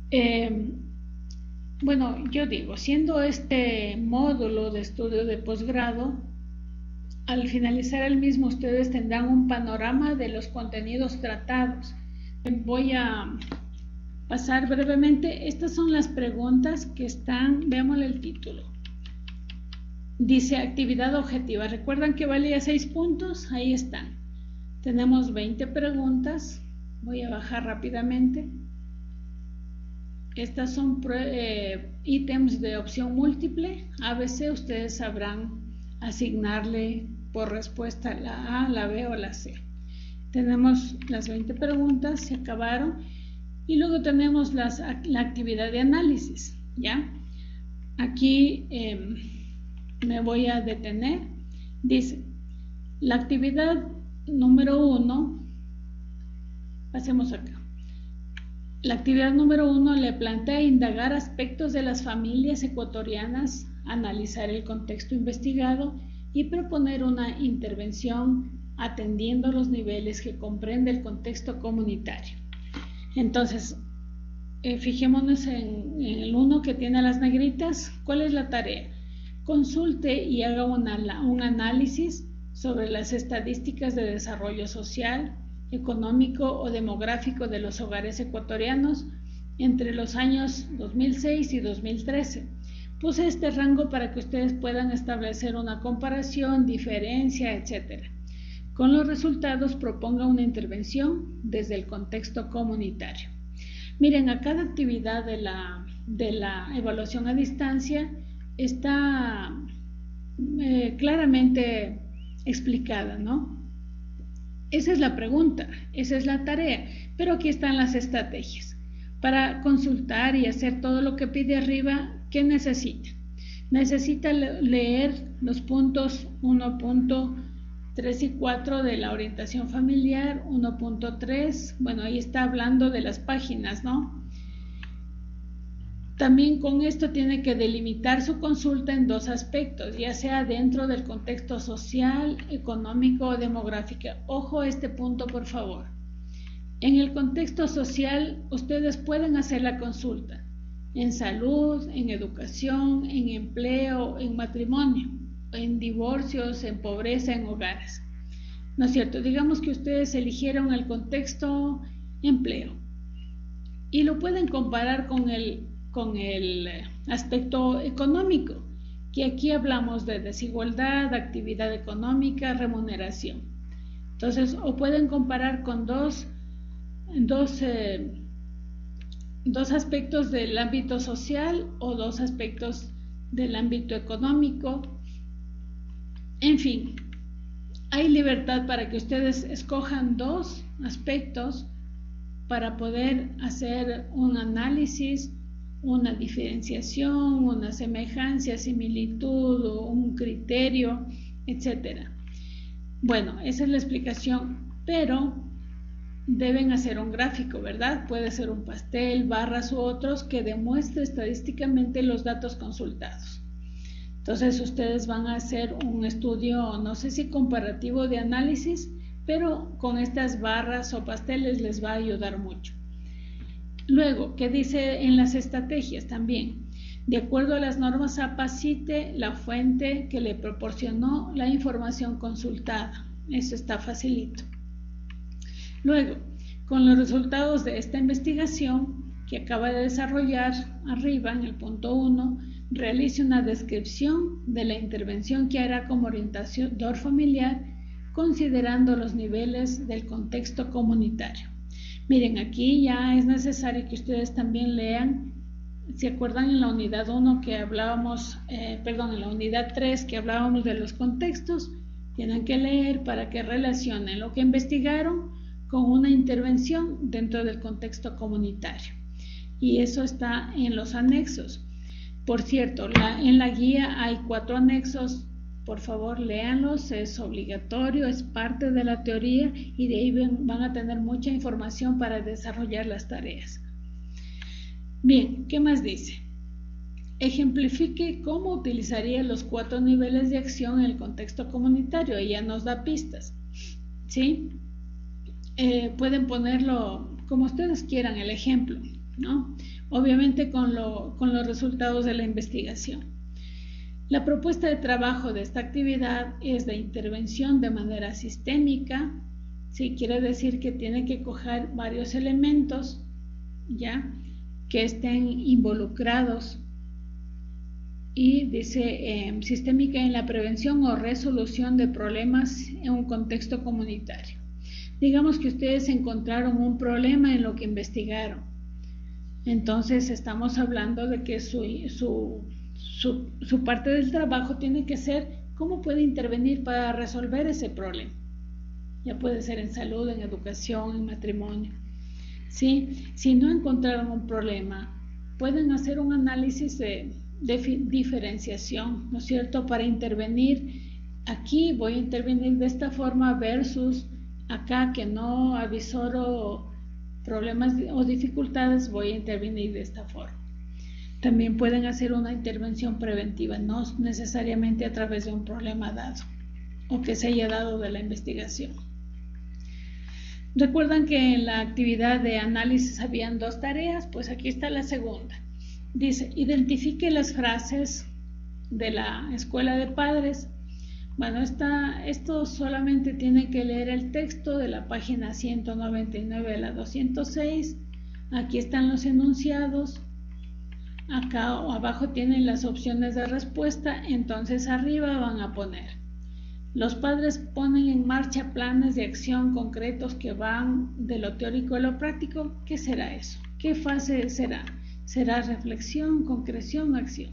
S1: Bueno, yo digo, siendo este módulo de estudio de posgrado, al finalizar el mismo ustedes tendrán un panorama de los contenidos tratados. Voy a pasar brevemente. Estas son las preguntas que están, veamos el título. Dice actividad objetiva. ¿Recuerdan que valía 6 puntos? Ahí están. Tenemos 20 preguntas. Voy a bajar rápidamente. Estas son ítems de opción múltiple. ABC, ustedes sabrán asignarle por respuesta la A, la B o la C. Tenemos las 20 preguntas, se acabaron. Y luego tenemos la actividad de análisis, ¿ya? Aquí me voy a detener. Dice, la actividad número 1, pasemos acá. La actividad número 1 le plantea indagar aspectos de las familias ecuatorianas, analizar el contexto investigado y proponer una intervención atendiendo los niveles que comprende el contexto comunitario. Entonces, fijémonos en el 1 que tiene las negritas. ¿Cuál es la tarea? Consulte y haga un análisis sobre las estadísticas de desarrollo social, económico o demográfico de los hogares ecuatorianos entre los años 2006 y 2013. Puse este rango para que ustedes puedan establecer una comparación, diferencia, etc. Con los resultados proponga una intervención desde el contexto comunitario. Miren, a cada actividad de la evaluación a distancia está claramente explicada, ¿no? Esa es la pregunta, esa es la tarea, pero aquí están las estrategias. Para consultar y hacer todo lo que pide arriba, ¿qué necesita? Necesita leer los puntos 1.3 y 4 de la orientación familiar, 1.3, bueno, ahí está hablando de las páginas, ¿no? También con esto tiene que delimitar su consulta en 2 aspectos, ya sea dentro del contexto social, económico o demográfico. Ojo a este punto, por favor. En el contexto social, ustedes pueden hacer la consulta en salud, en educación, en empleo, en matrimonio, en divorcios, en pobreza, en hogares. ¿No es cierto? Digamos que ustedes eligieron el contexto empleo y lo pueden comparar con el aspecto económico, que aquí hablamos de desigualdad, actividad económica, remuneración. Entonces, o pueden comparar con dos aspectos del ámbito social o 2 aspectos del ámbito económico. En fin, hay libertad para que ustedes escojan 2 aspectos para poder hacer un análisis, una diferenciación, una semejanza, similitud o un criterio, etc. Bueno, esa es la explicación, pero deben hacer un gráfico, ¿verdad? Puede ser un pastel, barras u otros que demuestre estadísticamente los datos consultados. Entonces ustedes van a hacer un estudio, no sé si comparativo de análisis, pero con estas barras o pasteles les va a ayudar mucho. Luego, ¿qué dice en las estrategias también? De acuerdo a las normas APA, cite la fuente que le proporcionó la información consultada. Eso está facilito. Luego, con los resultados de esta investigación que acaba de desarrollar arriba en el punto 1, realice una descripción de la intervención que hará como orientador familiar considerando los niveles del contexto comunitario. Miren, aquí ya es necesario que ustedes también lean, ¿se acuerdan en la unidad 1 que hablábamos, en la unidad 3 que hablábamos de los contextos? Tienen que leer para que relacionen lo que investigaron con una intervención dentro del contexto comunitario. Y eso está en los anexos. Por cierto, en la guía hay 4 anexos. Por favor, léanlos, es obligatorio, es parte de la teoría y de ahí van a tener mucha información para desarrollar las tareas. Bien, ¿qué más dice? Ejemplifique cómo utilizaría los 4 niveles de acción en el contexto comunitario. Ella nos da pistas, ¿sí? Pueden ponerlo como ustedes quieran el ejemplo. ¿no? Obviamente con los resultados de la investigación. La propuesta de trabajo de esta actividad es de intervención de manera sistémica, ¿sí? Quiere decir que tiene que coger varios elementos, ¿ya?, que estén involucrados, y dice sistémica en la prevención o resolución de problemas en un contexto comunitario. Digamos que ustedes encontraron un problema en lo que investigaron. Entonces estamos hablando de que su parte del trabajo tiene que ser cómo puede intervenir para resolver ese problema. Ya puede ser en salud, en educación, en matrimonio. ¿Sí? Si no encontraron un problema, pueden hacer un análisis de diferenciación, ¿no es cierto?, para intervenir. Aquí voy a intervenir de esta forma versus acá que no avisoro problemas o dificultades, voy a intervenir de esta forma. También pueden hacer una intervención preventiva, no necesariamente a través de un problema dado o que se haya dado de la investigación. Recuerdan que en la actividad de análisis habían 2 tareas, pues aquí está la segunda. Dice, identifique las frases de la escuela de padres. Bueno, esto solamente tiene que leer el texto de la página 199 a la 206. Aquí están los enunciados. Acá o abajo tienen las opciones de respuesta. Entonces arriba van a poner: los padres ponen en marcha planes de acción concretos que van de lo teórico a lo práctico. ¿Qué será eso? ¿Qué fase será? ¿Será reflexión, concreción, acción?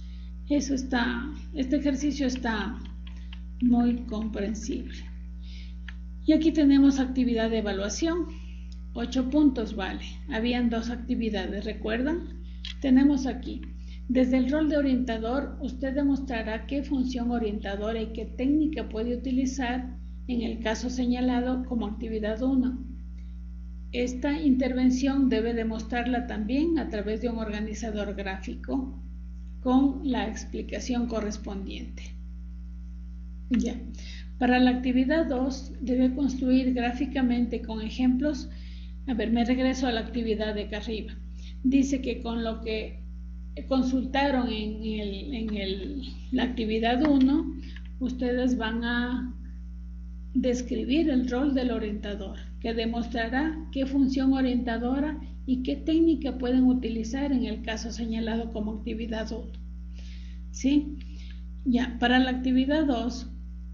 S1: Este ejercicio está muy comprensible. Y aquí tenemos actividad de evaluación. 8 puntos vale. Habían 2 actividades, ¿recuerdan? Tenemos aquí: desde el rol de orientador, usted demostrará qué función orientadora y qué técnica puede utilizar en el caso señalado como actividad 1. Esta intervención debe demostrarla también a través de un organizador gráfico con la explicación correspondiente. Ya. Para la actividad 2, debe construir gráficamente con ejemplos. A ver, me regreso a la actividad de acá arriba. Dice que con lo que consultaron en la actividad 1, ustedes van a describir el rol del orientador, que demostrará qué función orientadora y qué técnica pueden utilizar en el caso señalado como actividad 1. ¿Sí? Ya, para la actividad 2,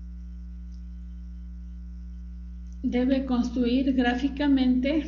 S1: debe construir gráficamente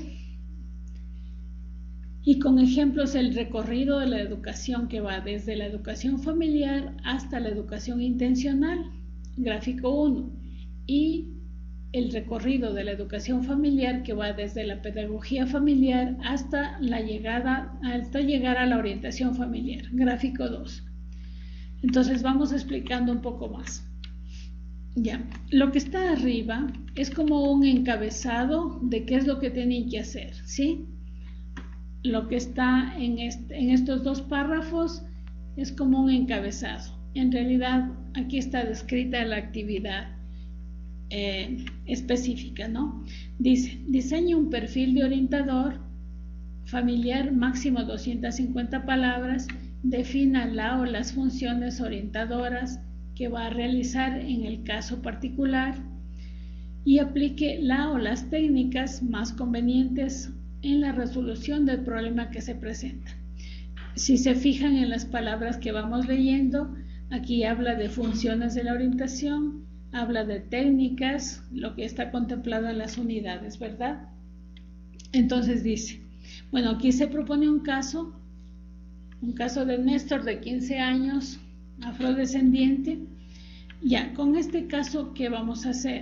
S1: y con ejemplos el recorrido de la educación que va desde la educación familiar hasta la educación intencional, gráfico 1, y el recorrido de la educación familiar que va desde la pedagogía familiar hasta llegar a la orientación familiar, gráfico 2. Entonces vamos explicando un poco más. Ya, lo que está arriba es como un encabezado de qué es lo que tienen que hacer, ¿sí? Lo que está en estos 2 párrafos es como un encabezado. En realidad aquí está descrita la actividad específica, ¿no? Dice, diseñe un perfil de orientador familiar, máximo 250 palabras, defina la o las funciones orientadoras que va a realizar en el caso particular y aplique la o las técnicas más convenientes en la resolución del problema que se presenta. Si se fijan en las palabras que vamos leyendo, aquí habla de funciones de la orientación, habla de técnicas, lo que está contemplado en las unidades, ¿verdad? Entonces dice, bueno, aquí se propone un caso de Néstor de 15 años, afrodescendiente. Ya, con este caso, ¿qué vamos a hacer?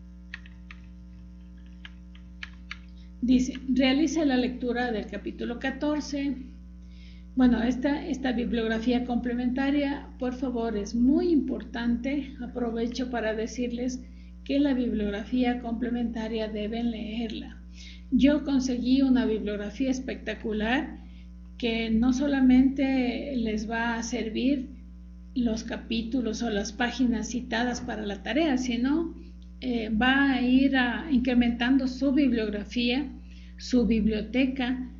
S1: Dice, realiza la lectura del capítulo 14. Bueno, esta bibliografía complementaria, por favor, es muy importante. Aprovecho para decirles que la bibliografía complementaria deben leerla. Yo conseguí una bibliografía espectacular que no solamente les va a servir los capítulos o las páginas citadas para la tarea, sino va a ir incrementando su bibliografía, su biblioteca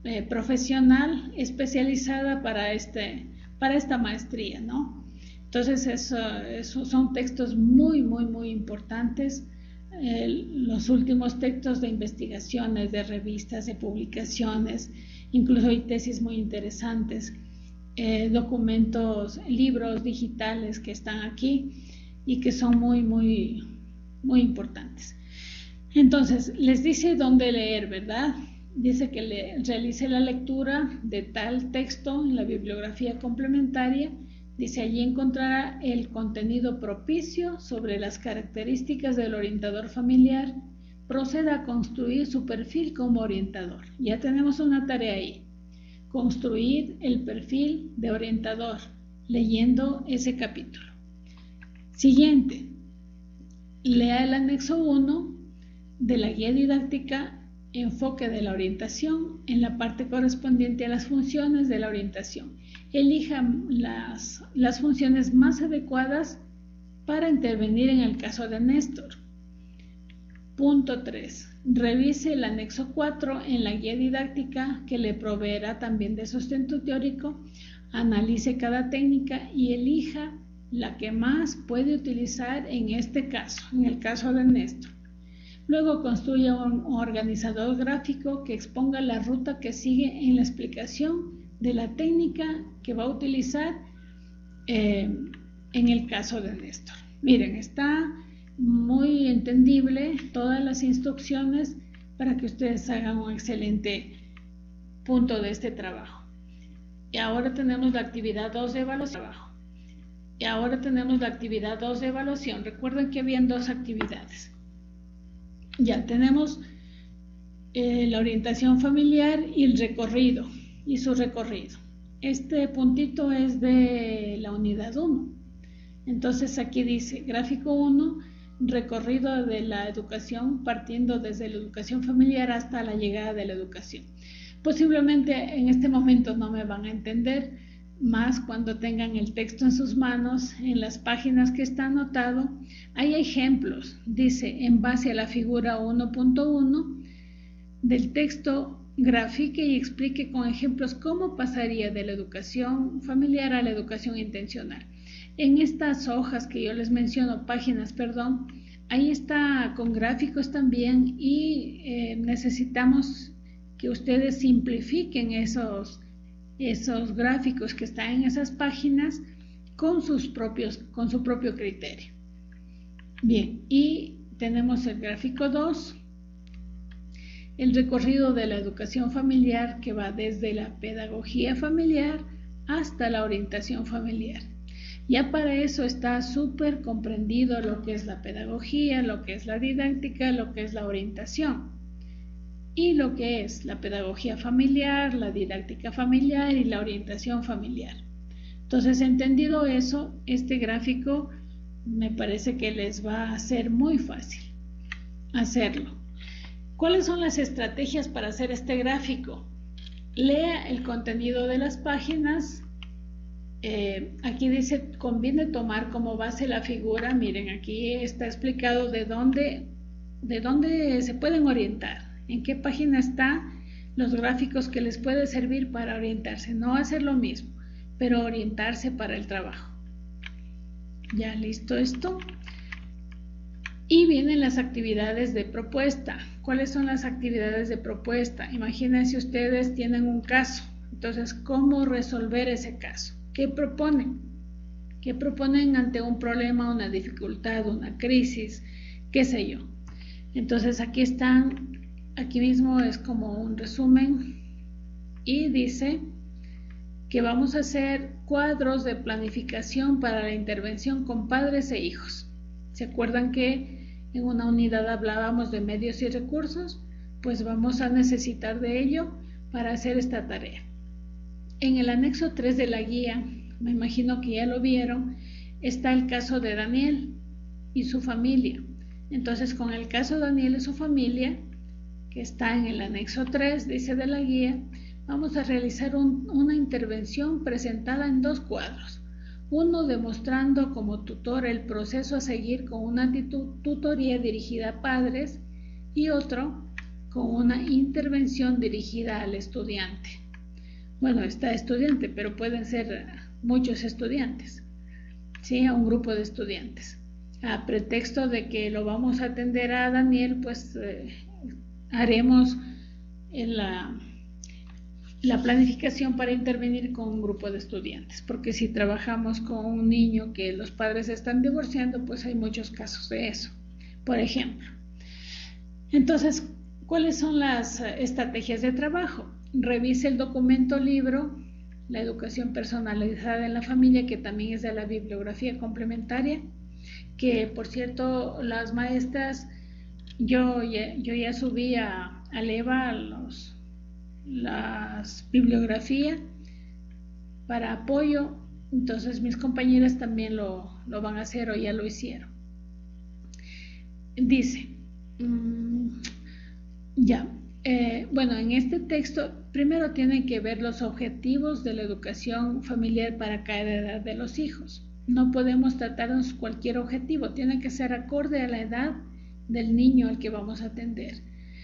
S1: profesional especializada para esta maestría, ¿no? Entonces esos son textos muy importantes. Los últimos textos de investigaciones, de revistas, de publicaciones, incluso hay tesis muy interesantes, documentos, libros digitales que están aquí y que son muy importantes. Entonces, les dice dónde leer, ¿verdad? Dice que realice la lectura de tal texto en la bibliografía complementaria. Dice, allí encontrará el contenido propicio sobre las características del orientador familiar. Proceda a construir su perfil como orientador. Ya tenemos una tarea ahí. Construir el perfil de orientador, leyendo ese capítulo. Siguiente. Lea el anexo 1 de la guía didáctica Enfoque de la orientación en la parte correspondiente a las funciones de la orientación. Elija las funciones más adecuadas para intervenir en el caso de Néstor. Punto 3. Revise el anexo 4 en la guía didáctica que le proveerá también de sustento teórico. Analice cada técnica y elija la que más puede utilizar en este caso, en el caso de Néstor. Luego construya un organizador gráfico que exponga la ruta que sigue en la explicación de la técnica que va a utilizar en el caso de Néstor. Miren, está muy entendible todas las instrucciones para que ustedes hagan un excelente punto de este trabajo. Y ahora tenemos la actividad 2 de evaluación. Recuerden que habían dos actividades. Ya tenemos la orientación familiar y el recorrido y su recorrido. Este puntito es de la unidad 1. Entonces aquí dice gráfico 1, recorrido de la educación partiendo desde la educación familiar hasta la llegada de la educación. Posiblemente en este momento no me van a entender, más cuando tengan el texto en sus manos, en las páginas que está anotado, hay ejemplos. Dice, en base a la figura 1.1 del texto, grafique y explique con ejemplos cómo pasaría de la educación familiar a la educación intencional. En estas hojas que yo les menciono, páginas, perdón, ahí está con gráficos también y necesitamos que ustedes simplifiquen esos gráficos que están en esas páginas con su propio criterio. Bien, y tenemos el gráfico 2, el recorrido de la educación familiar que va desde la pedagogía familiar hasta la orientación familiar. Ya para eso está súper comprendido lo que es la pedagogía, lo que es la didáctica, lo que es la orientación. Y lo que es la pedagogía familiar, la didáctica familiar y la orientación familiar. Entonces, entendido eso, este gráfico me parece que les va a ser muy fácil hacerlo. ¿Cuáles son las estrategias para hacer este gráfico? Lea el contenido de las páginas. Aquí dice, conviene tomar como base la figura. Miren, aquí está explicado de dónde se pueden orientar. ¿En qué página están los gráficos que les puede servir para orientarse? No hacer lo mismo, pero orientarse para el trabajo. Ya listo esto. Y vienen las actividades de propuesta. ¿Cuáles son las actividades de propuesta? Imagínense ustedes tienen un caso. Entonces, ¿cómo resolver ese caso? ¿Qué proponen? ¿Qué proponen ante un problema, una dificultad, una crisis? ¿Qué sé yo? Entonces, aquí mismo es como un resumen y dice que vamos a hacer cuadros de planificación para la intervención con padres e hijos. ¿Se acuerdan que en una unidad hablábamos de medios y recursos? Pues vamos a necesitar de ello para hacer esta tarea. En el anexo 3 de la guía, me imagino que ya lo vieron, está el caso de Daniel y su familia. Entonces, con el caso de Daniel y su familia, que está en el anexo 3, dice de la guía, vamos a realizar una intervención presentada en dos cuadros. Uno demostrando como tutor el proceso a seguir con una tutoría dirigida a padres y otro con una intervención dirigida al estudiante. Bueno, está estudiante, pero pueden ser muchos estudiantes, ¿sí? A un grupo de estudiantes. A pretexto de que lo vamos a atender a Daniel, pues haremos la planificación para intervenir con un grupo de estudiantes, porque si trabajamos con un niño que los padres están divorciando, pues hay muchos casos de eso, por ejemplo. Entonces, ¿cuáles son las estrategias de trabajo? Revise el documento libro, la educación personalizada en la familia, que también es de la bibliografía complementaria, que por cierto las maestras, yo ya subí a EVA las bibliografías para apoyo, entonces mis compañeras también lo van a hacer o ya lo hicieron. Dice, bueno, en este texto primero tienen que ver los objetivos de la educación familiar para cada edad de los hijos. No podemos tratarnos cualquier objetivo, tiene que ser acorde a la edad del niño al que vamos a atender.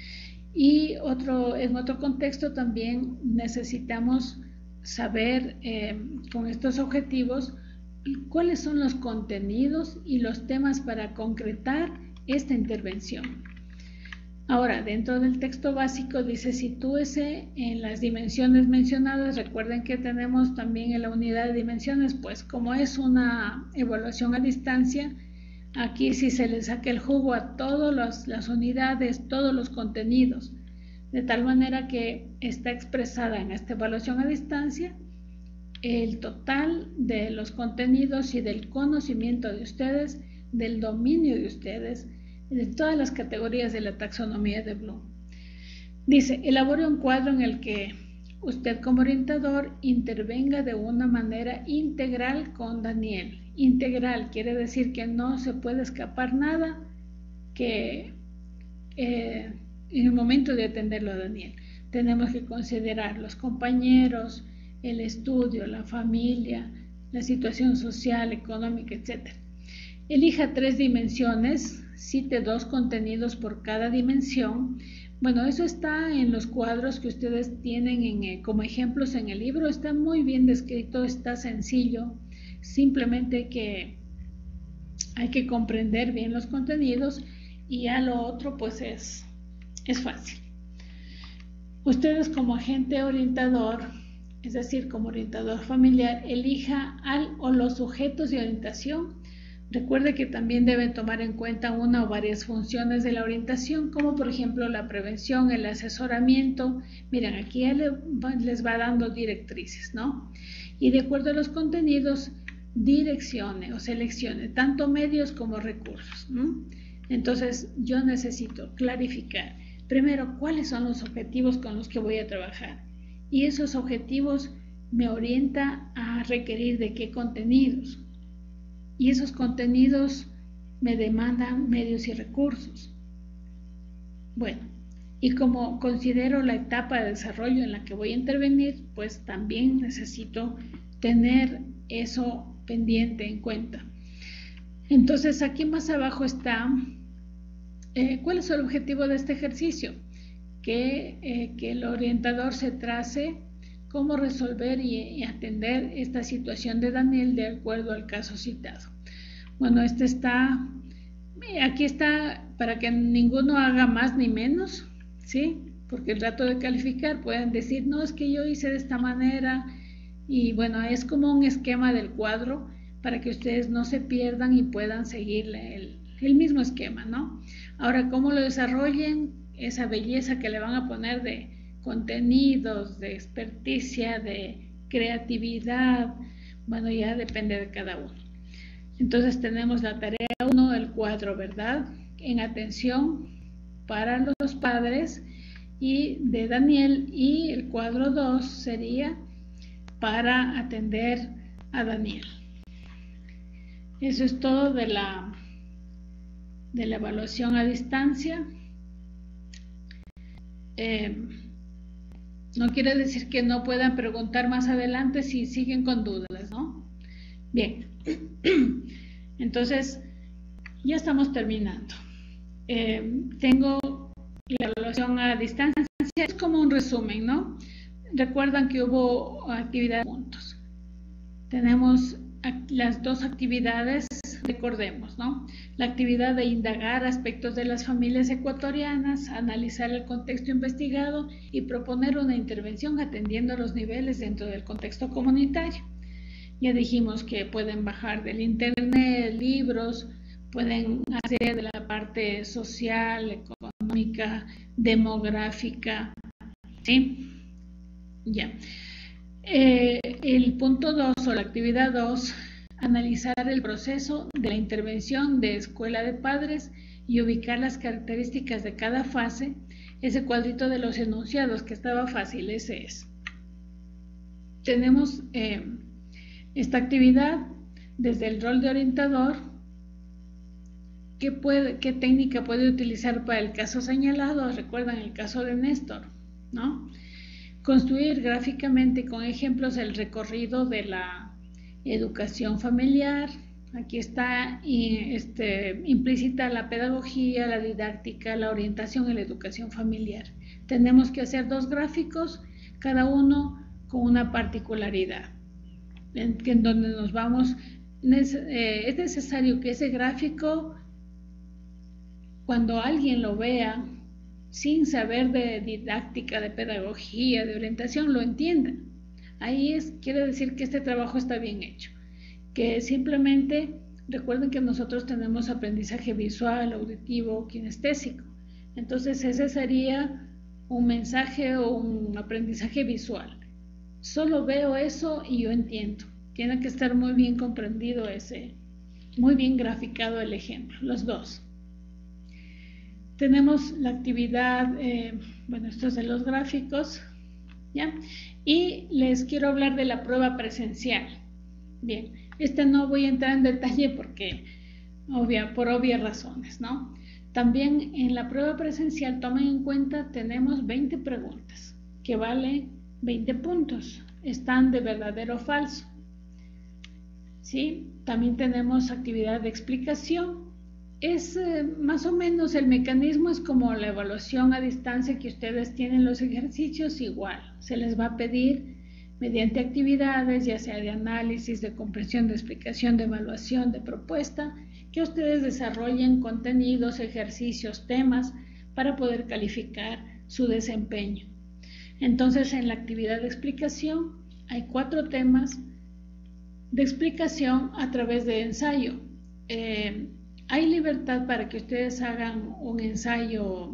S1: Y en otro contexto también necesitamos saber con estos objetivos cuáles son los contenidos y los temas para concretar esta intervención. Ahora, dentro del texto básico dice: sitúese en las dimensiones mencionadas. Recuerden que tenemos también en la unidad de dimensiones, pues como es una evaluación a distancia, aquí sí se le saca el jugo a todas las unidades, todos los contenidos, de tal manera que está expresada en esta evaluación a distancia el total de los contenidos y del conocimiento de ustedes, del dominio de ustedes, de todas las categorías de la taxonomía de Bloom. Dice: elabore un cuadro en el que usted como orientador intervenga de una manera integral con Daniel. Integral quiere decir que no se puede escapar nada que en el momento de atenderlo a Daniel. Tenemos que considerar los compañeros, el estudio, la familia, la situación social, económica, etc. Elija 3 dimensiones, cite 2 contenidos por cada dimensión. Bueno, eso está en los cuadros que ustedes tienen como ejemplos en el libro. Está muy bien descrito, está sencillo. Simplemente que hay que comprender bien los contenidos y ya lo otro pues es fácil. Ustedes como agente orientador, es decir, como orientador familiar, elija al o los sujetos de orientación. Recuerde que también deben tomar en cuenta una o varias funciones de la orientación, como por ejemplo la prevención, el asesoramiento. Miren, aquí ya les va dando directrices, ¿no? Y de acuerdo a los contenidos, direccione o seleccione tanto medios como recursos, ¿no? Entonces, yo necesito clarificar primero cuáles son los objetivos con los que voy a trabajar. Y esos objetivos me orientan a requerir de qué contenidos. Y esos contenidos me demandan medios y recursos. Bueno, y como considero la etapa de desarrollo en la que voy a intervenir, pues también necesito tener eso pendiente en cuenta. Entonces, aquí más abajo está cuál es el objetivo de este ejercicio. Que el orientador se trace cómo resolver y atender esta situación de Daniel de acuerdo al caso citado. Bueno, aquí está para que ninguno haga más ni menos, ¿sí? Porque el rato de calificar pueden decir: no, es que yo hice de esta manera, y bueno, es como un esquema del cuadro para que ustedes no se pierdan y puedan seguir el mismo esquema, ¿no? Ahora, cómo lo desarrollen, esa belleza que le van a poner de contenidos, de experticia, de creatividad, bueno, ya depende de cada uno. Entonces tenemos la tarea 1, el cuadro, ¿verdad? En atención para los padres y de Daniel, y el cuadro 2 sería para atender a Daniel. Eso es todo de la evaluación a distancia. No quiere decir que no puedan preguntar más adelante si siguen con dudas, ¿no? Bien, entonces ya estamos terminando. Tengo la evaluación a distancia es como un resumen, ¿no? Recuerdan que hubo actividades juntos. Tenemos las dos actividades, recordemos, ¿no? La actividad de indagar aspectos de las familias ecuatorianas, analizar el contexto investigado y proponer una intervención atendiendo los niveles dentro del contexto comunitario. Ya dijimos que pueden bajar del internet, libros, pueden hacer de la parte social, económica, demográfica, ¿sí? Ya. El punto 2 o la actividad 2, analizar el proceso de la intervención de escuela de padres y ubicar las características de cada fase. Ese cuadrito de los enunciados que estaba fácil, ese es. Tenemos esta actividad desde el rol de orientador. ¿Qué técnica puede utilizar para el caso señalado? Recuerdan el caso de Néstor, ¿no? Construir gráficamente con ejemplos el recorrido de la educación familiar. Aquí está implícita la pedagogía, la didáctica, la orientación en la educación familiar. Tenemos que hacer 2 gráficos, cada uno con una particularidad, en donde nos vamos. Es necesario que ese gráfico, cuando alguien lo vea, sin saber de didáctica, de pedagogía, de orientación, lo entiendan. Ahí quiere decir que este trabajo está bien hecho. Que simplemente recuerden que nosotros tenemos aprendizaje visual, auditivo, kinestésico. Entonces ese sería un mensaje o un aprendizaje visual. Solo veo eso y yo entiendo. Tiene que estar muy bien comprendido muy bien graficado el ejemplo, los dos. Tenemos la actividad, esto es de los gráficos, ¿ya? Y les quiero hablar de la prueba presencial. Bien, no voy a entrar en detalle porque, por obvias razones, ¿no? También en la prueba presencial, tomen en cuenta, tenemos 20 preguntas que valen 20 puntos. Están de verdadero o falso, ¿sí? También tenemos actividad de explicación. Más o menos el mecanismo es como la evaluación a distancia que ustedes tienen los ejercicios, igual. Se les va a pedir mediante actividades, ya sea de análisis, de comprensión, de explicación, de evaluación, de propuesta, que ustedes desarrollen contenidos, ejercicios, temas para poder calificar su desempeño. Entonces, en la actividad de explicación hay 4 temas de explicación a través de ensayo. Hay libertad para que ustedes hagan un ensayo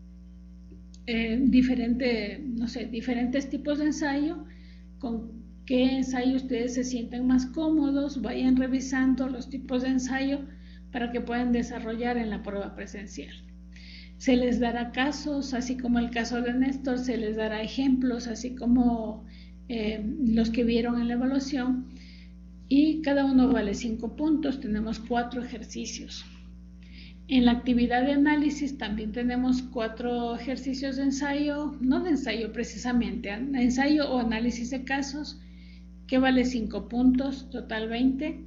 S1: diferentes tipos de ensayo, con qué ensayo ustedes se sienten más cómodos, vayan revisando los tipos de ensayo para que puedan desarrollar en la prueba presencial. Se les dará casos, así como el caso de Néstor, se les dará ejemplos, así como los que vieron en la evaluación, y cada uno vale 5 puntos, tenemos 4 ejercicios. En la actividad de análisis también tenemos 4 ejercicios de ensayo, no de ensayo precisamente, ensayo o análisis de casos, que vale 5 puntos, total 20.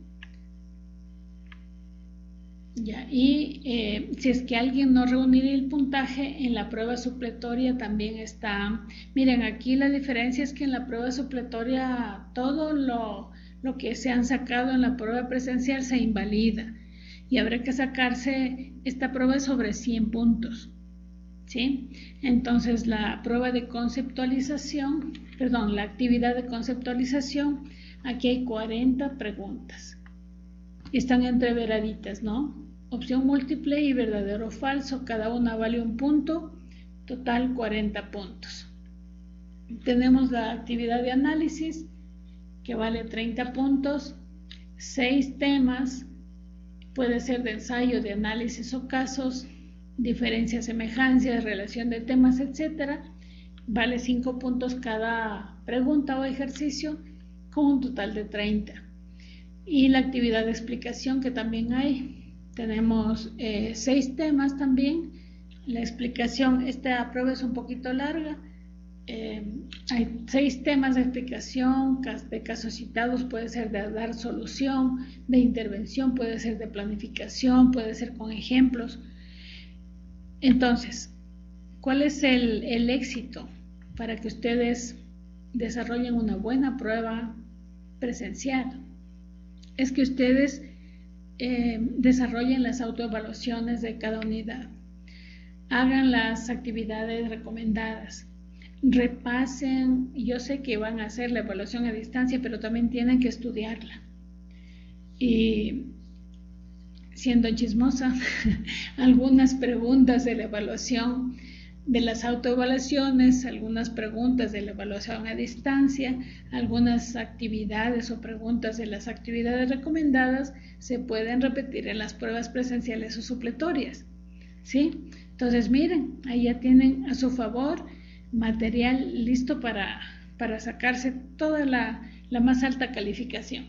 S1: Ya, y si es que alguien no reuniría el puntaje, en la prueba supletoria también está. Miren, aquí la diferencia es que en la prueba supletoria todo lo que se han sacado en la prueba presencial se invalida y habrá que sacarse esta prueba sobre 100 puntos, ¿sí? Entonces la prueba de conceptualización, la actividad de conceptualización, aquí hay 40 preguntas. Están entreveraditas, ¿no? Opción múltiple y verdadero o falso, cada una vale 1 punto, total 40 puntos. Tenemos la actividad de análisis, que vale 30 puntos, 6 temas, puede ser de ensayo, de análisis o casos, diferencias, semejanzas, relación de temas, etc. Vale 5 puntos cada pregunta o ejercicio, con un total de 30. Y la actividad de explicación, que también hay, tenemos 6 temas también. La explicación, esta prueba es un poquito larga. Hay 6 temas de explicación, de casos citados, puede ser de dar solución, de intervención, puede ser de planificación, puede ser con ejemplos. Entonces, ¿Cuál es el éxito para que ustedes desarrollen una buena prueba presencial? Es que ustedes desarrollen las autoevaluaciones de cada unidad, hagan las actividades recomendadas, repasen. Yo sé que van a hacer la evaluación a distancia, pero también tienen que estudiarla. Y siendo chismosa, algunas preguntas de la evaluación de las autoevaluaciones, algunas preguntas de la evaluación a distancia, algunas actividades o preguntas de las actividades recomendadas se pueden repetir en las pruebas presenciales o supletorias, ¿sí? Entonces, miren, ahí ya tienen a su favor material listo para sacarse toda la más alta calificación.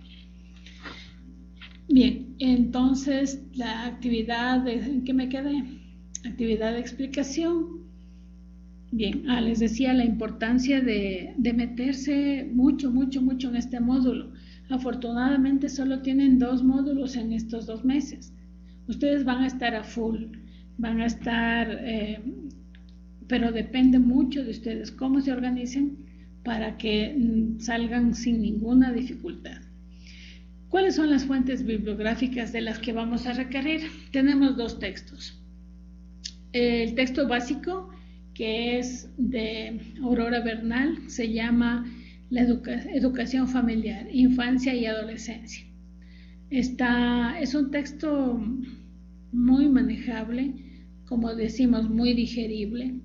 S1: Bien, entonces la actividad, ¿en qué me quedé? Actividad de explicación. Bien, les decía la importancia de meterse mucho en este módulo. Afortunadamente solo tienen 2 módulos en estos 2 meses. Ustedes van a estar a full, van a estar, pero depende mucho de ustedes cómo se organicen para que salgan sin ninguna dificultad. ¿Cuáles son las fuentes bibliográficas de las que vamos a requerir? Tenemos 2 textos. El texto básico, que es de Aurora Bernal, se llama La educación familiar, infancia y adolescencia. Es un texto muy manejable, como decimos, muy digerible.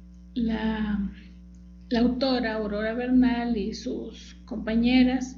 S1: La autora Aurora Bernal y sus compañeras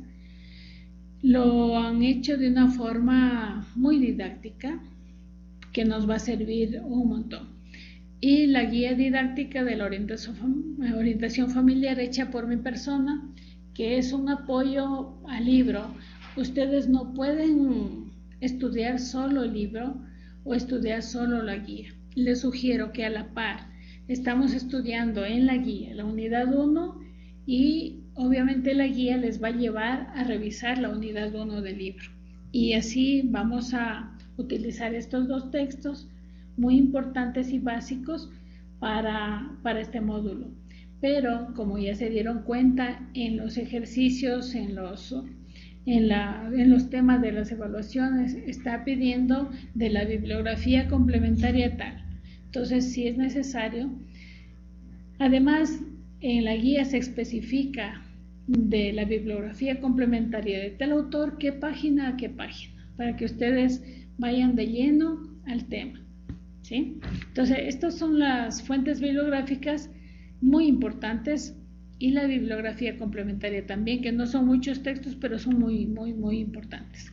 S1: lo han hecho de una forma muy didáctica que nos va a servir un montón. Y la guía didáctica de la orientación familiar hecha por mi persona, que es un apoyo al libro. Ustedes no pueden estudiar solo el libro o estudiar solo la guía. Les sugiero que a la par estamos estudiando en la guía la unidad 1 y obviamente la guía les va a llevar a revisar la unidad 1 del libro. Y así vamos a utilizar estos 2 textos muy importantes y básicos para este módulo. Pero como ya se dieron cuenta en los ejercicios, en los temas de las evaluaciones, está pidiendo de la bibliografía complementaria tal. Entonces, si es necesario, además en la guía se especifica de la bibliografía complementaria de tal autor, qué página a qué página, para que ustedes vayan de lleno al tema. ¿Sí? Entonces, estas son las fuentes bibliográficas muy importantes y la bibliografía complementaria también, que no son muchos textos, pero son muy importantes.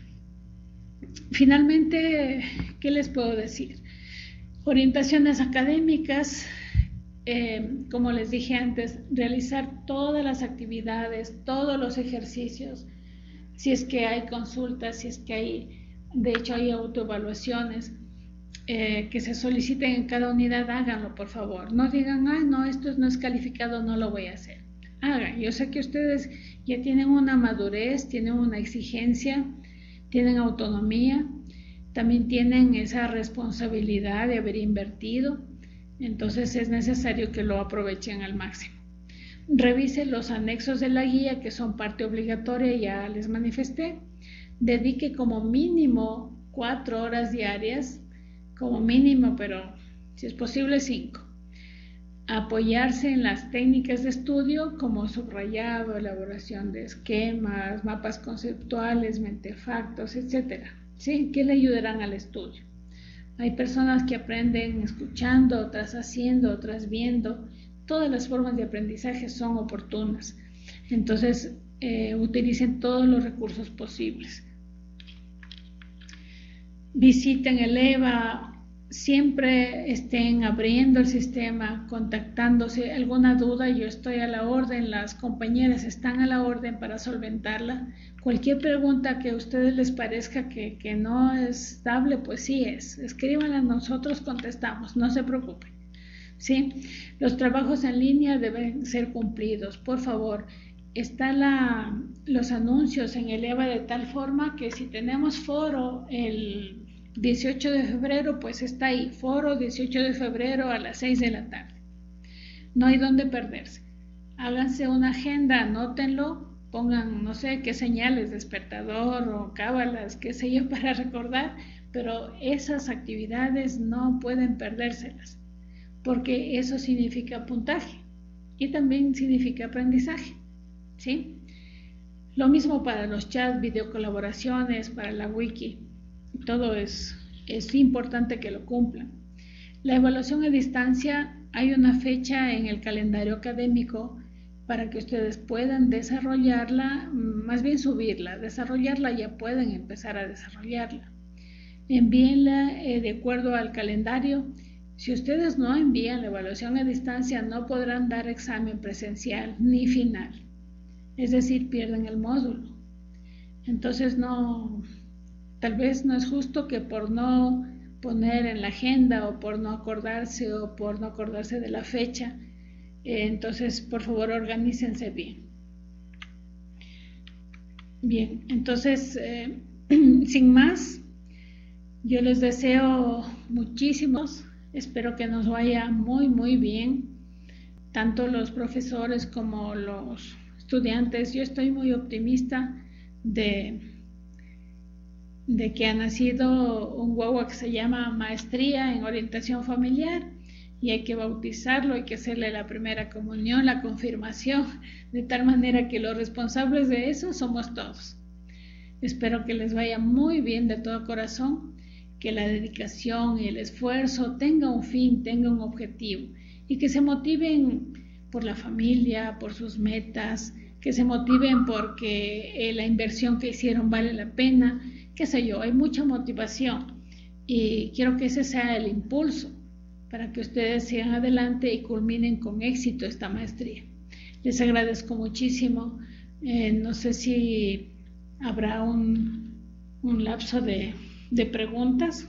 S1: Finalmente, ¿qué les puedo decir? Orientaciones académicas, como les dije antes, realizar todas las actividades, todos los ejercicios, si es que hay consultas, si es que de hecho hay autoevaluaciones, que se soliciten en cada unidad, háganlo por favor. No digan, no, esto no es calificado, no lo voy a hacer. Hagan. Yo sé que ustedes ya tienen una madurez, tienen una exigencia, tienen autonomía, también tienen esa responsabilidad de haber invertido, entonces es necesario que lo aprovechen al máximo. Revisen los anexos de la guía, que son parte obligatoria, ya les manifesté. Dedique como mínimo 4 horas diarias, como mínimo, pero si es posible 5. Apoyarse en las técnicas de estudio como subrayado, elaboración de esquemas, mapas conceptuales, mentefactos, etcétera, ¿sí? Que le ayudarán al estudio. Hay personas que aprenden escuchando, otras haciendo, otras viendo. Todas las formas de aprendizaje son oportunas. Entonces, utilicen todos los recursos posibles. Visiten el EVA, siempre estén abriendo el sistema, contactándose. Alguna duda, yo estoy a la orden, las compañeras están a la orden para solventarla. Cualquier pregunta que a ustedes les parezca que no es estable, pues sí es. Escríbanla, nosotros contestamos, no se preocupen. ¿Sí? Los trabajos en línea deben ser cumplidos, por favor. Están los anuncios en el EVA de tal forma que si tenemos foro el 18 de febrero, pues está ahí, foro 18 de febrero a las 6 de la tarde. No hay dónde perderse. Háganse una agenda, anótenlo, pongan, no sé, qué señales, despertador o cábalas, qué sé yo, para recordar, pero esas actividades no pueden perdérselas, porque eso significa puntaje y también significa aprendizaje, ¿sí? Lo mismo para los chats, videocolaboraciones, para la wiki, todo es importante que lo cumplan. La evaluación a distancia, hay una fecha en el calendario académico para que ustedes puedan desarrollarla, más bien subirla, desarrollarla, ya pueden empezar a desarrollarla. Envíenla de acuerdo al calendario. Si ustedes no envían la evaluación a distancia, no podrán dar examen presencial ni final. Es decir, pierden el módulo. Entonces tal vez no es justo que por no poner en la agenda o por no acordarse de la fecha, entonces por favor organícense bien. Bien, entonces sin más, yo les deseo muchísimos, espero que nos vaya muy bien, tanto los profesores como los estudiantes. Yo estoy muy optimista de que ha nacido un guagua que se llama Maestría en Orientación Familiar y hay que bautizarlo, hay que hacerle la primera comunión, la confirmación, de tal manera que los responsables de eso somos todos. Espero que les vaya muy bien de todo corazón, que la dedicación y el esfuerzo tenga un fin, tenga un objetivo y que se motiven por la familia, por sus metas, que se motiven porque la inversión que hicieron vale la pena, qué sé yo, hay mucha motivación y quiero que ese sea el impulso para que ustedes sigan adelante y culminen con éxito esta maestría. Les agradezco muchísimo. No sé si habrá un lapso de preguntas.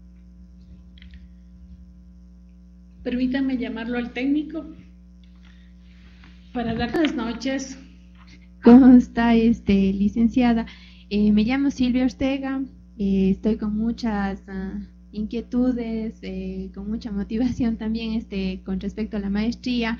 S1: Permítanme llamarlo al técnico para dar buenas noches.
S2: ¿Cómo está, licenciada? Me llamo Silvia Ortega, estoy con muchas inquietudes, con mucha motivación también con respecto a la maestría.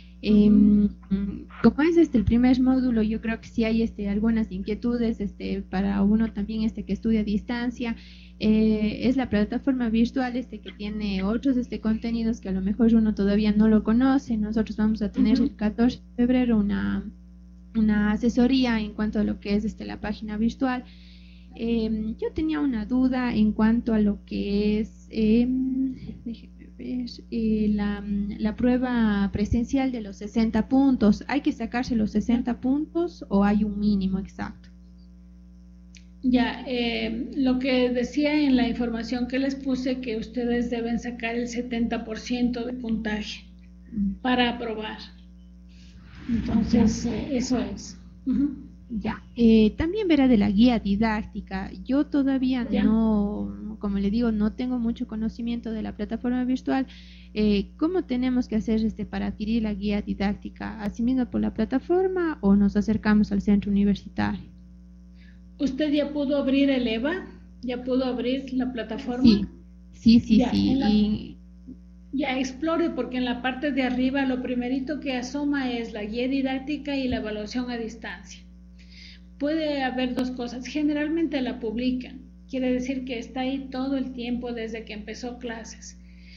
S2: Como es el primer módulo, yo creo que sí hay algunas inquietudes para uno también que estudia a distancia. Es la plataforma virtual que tiene otros contenidos que a lo mejor uno todavía no lo conoce. Nosotros vamos a tener el 14 de febrero una asesoría en cuanto a lo que es la página virtual. Yo tenía una duda en cuanto a lo que es déjeme ver, la prueba presencial de los 60 puntos. ¿Hay que sacarse los 60 puntos o hay un mínimo exacto?
S1: Ya, lo que decía en la información que les puse, que ustedes deben sacar el 70% de puntaje para aprobar. Entonces, eso es.
S2: Ya. También verá de la guía didáctica. Yo todavía no, como le digo, no tengo mucho conocimiento de la plataforma virtual. ¿Cómo tenemos que hacer para adquirir la guía didáctica? ¿Asimismo por la plataforma o nos acercamos al centro universitario?
S1: ¿Usted ya pudo abrir el EVA? ¿Ya pudo abrir la plataforma?
S2: Sí.
S1: Ya explore, porque en la parte de arriba lo primerito que asoma es la guía didáctica y la evaluación a distancia. Puede haber dos cosas, generalmente la publican, quiere decir que está ahí todo el tiempo desde que empezó clases.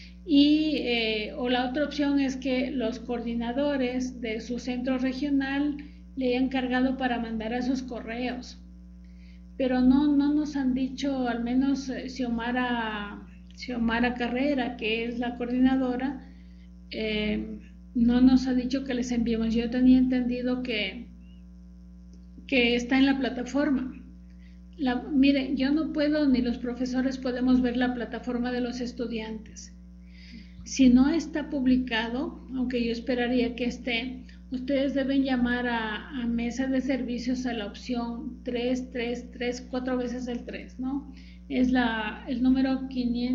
S1: O la otra opción es que los coordinadores de su centro regional le hayan cargado para mandar a sus correos. Pero no nos han dicho, al menos Xiomara Carrera, que es la coordinadora, no nos ha dicho que les enviemos. Yo tenía entendido que está en la plataforma. Miren, yo no puedo, ni los profesores podemos ver la plataforma de los estudiantes. Si no está publicado, aunque yo esperaría que esté, ustedes deben llamar a mesa de servicios a la opción 333, 4 veces el 3, ¿no? Es el número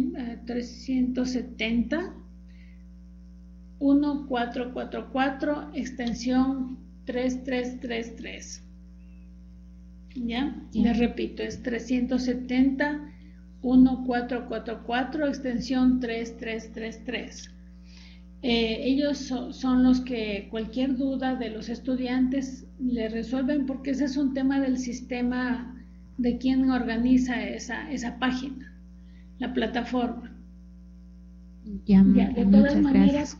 S1: 370 1444 extensión 3333. ¿Ya? Les repito, es 370 1444, extensión 3333. Ellos son los que cualquier duda de los estudiantes le resuelven, porque ese es un tema del sistema de quien organiza esa página, la plataforma.
S2: Ya,
S1: de todas maneras,
S2: gracias.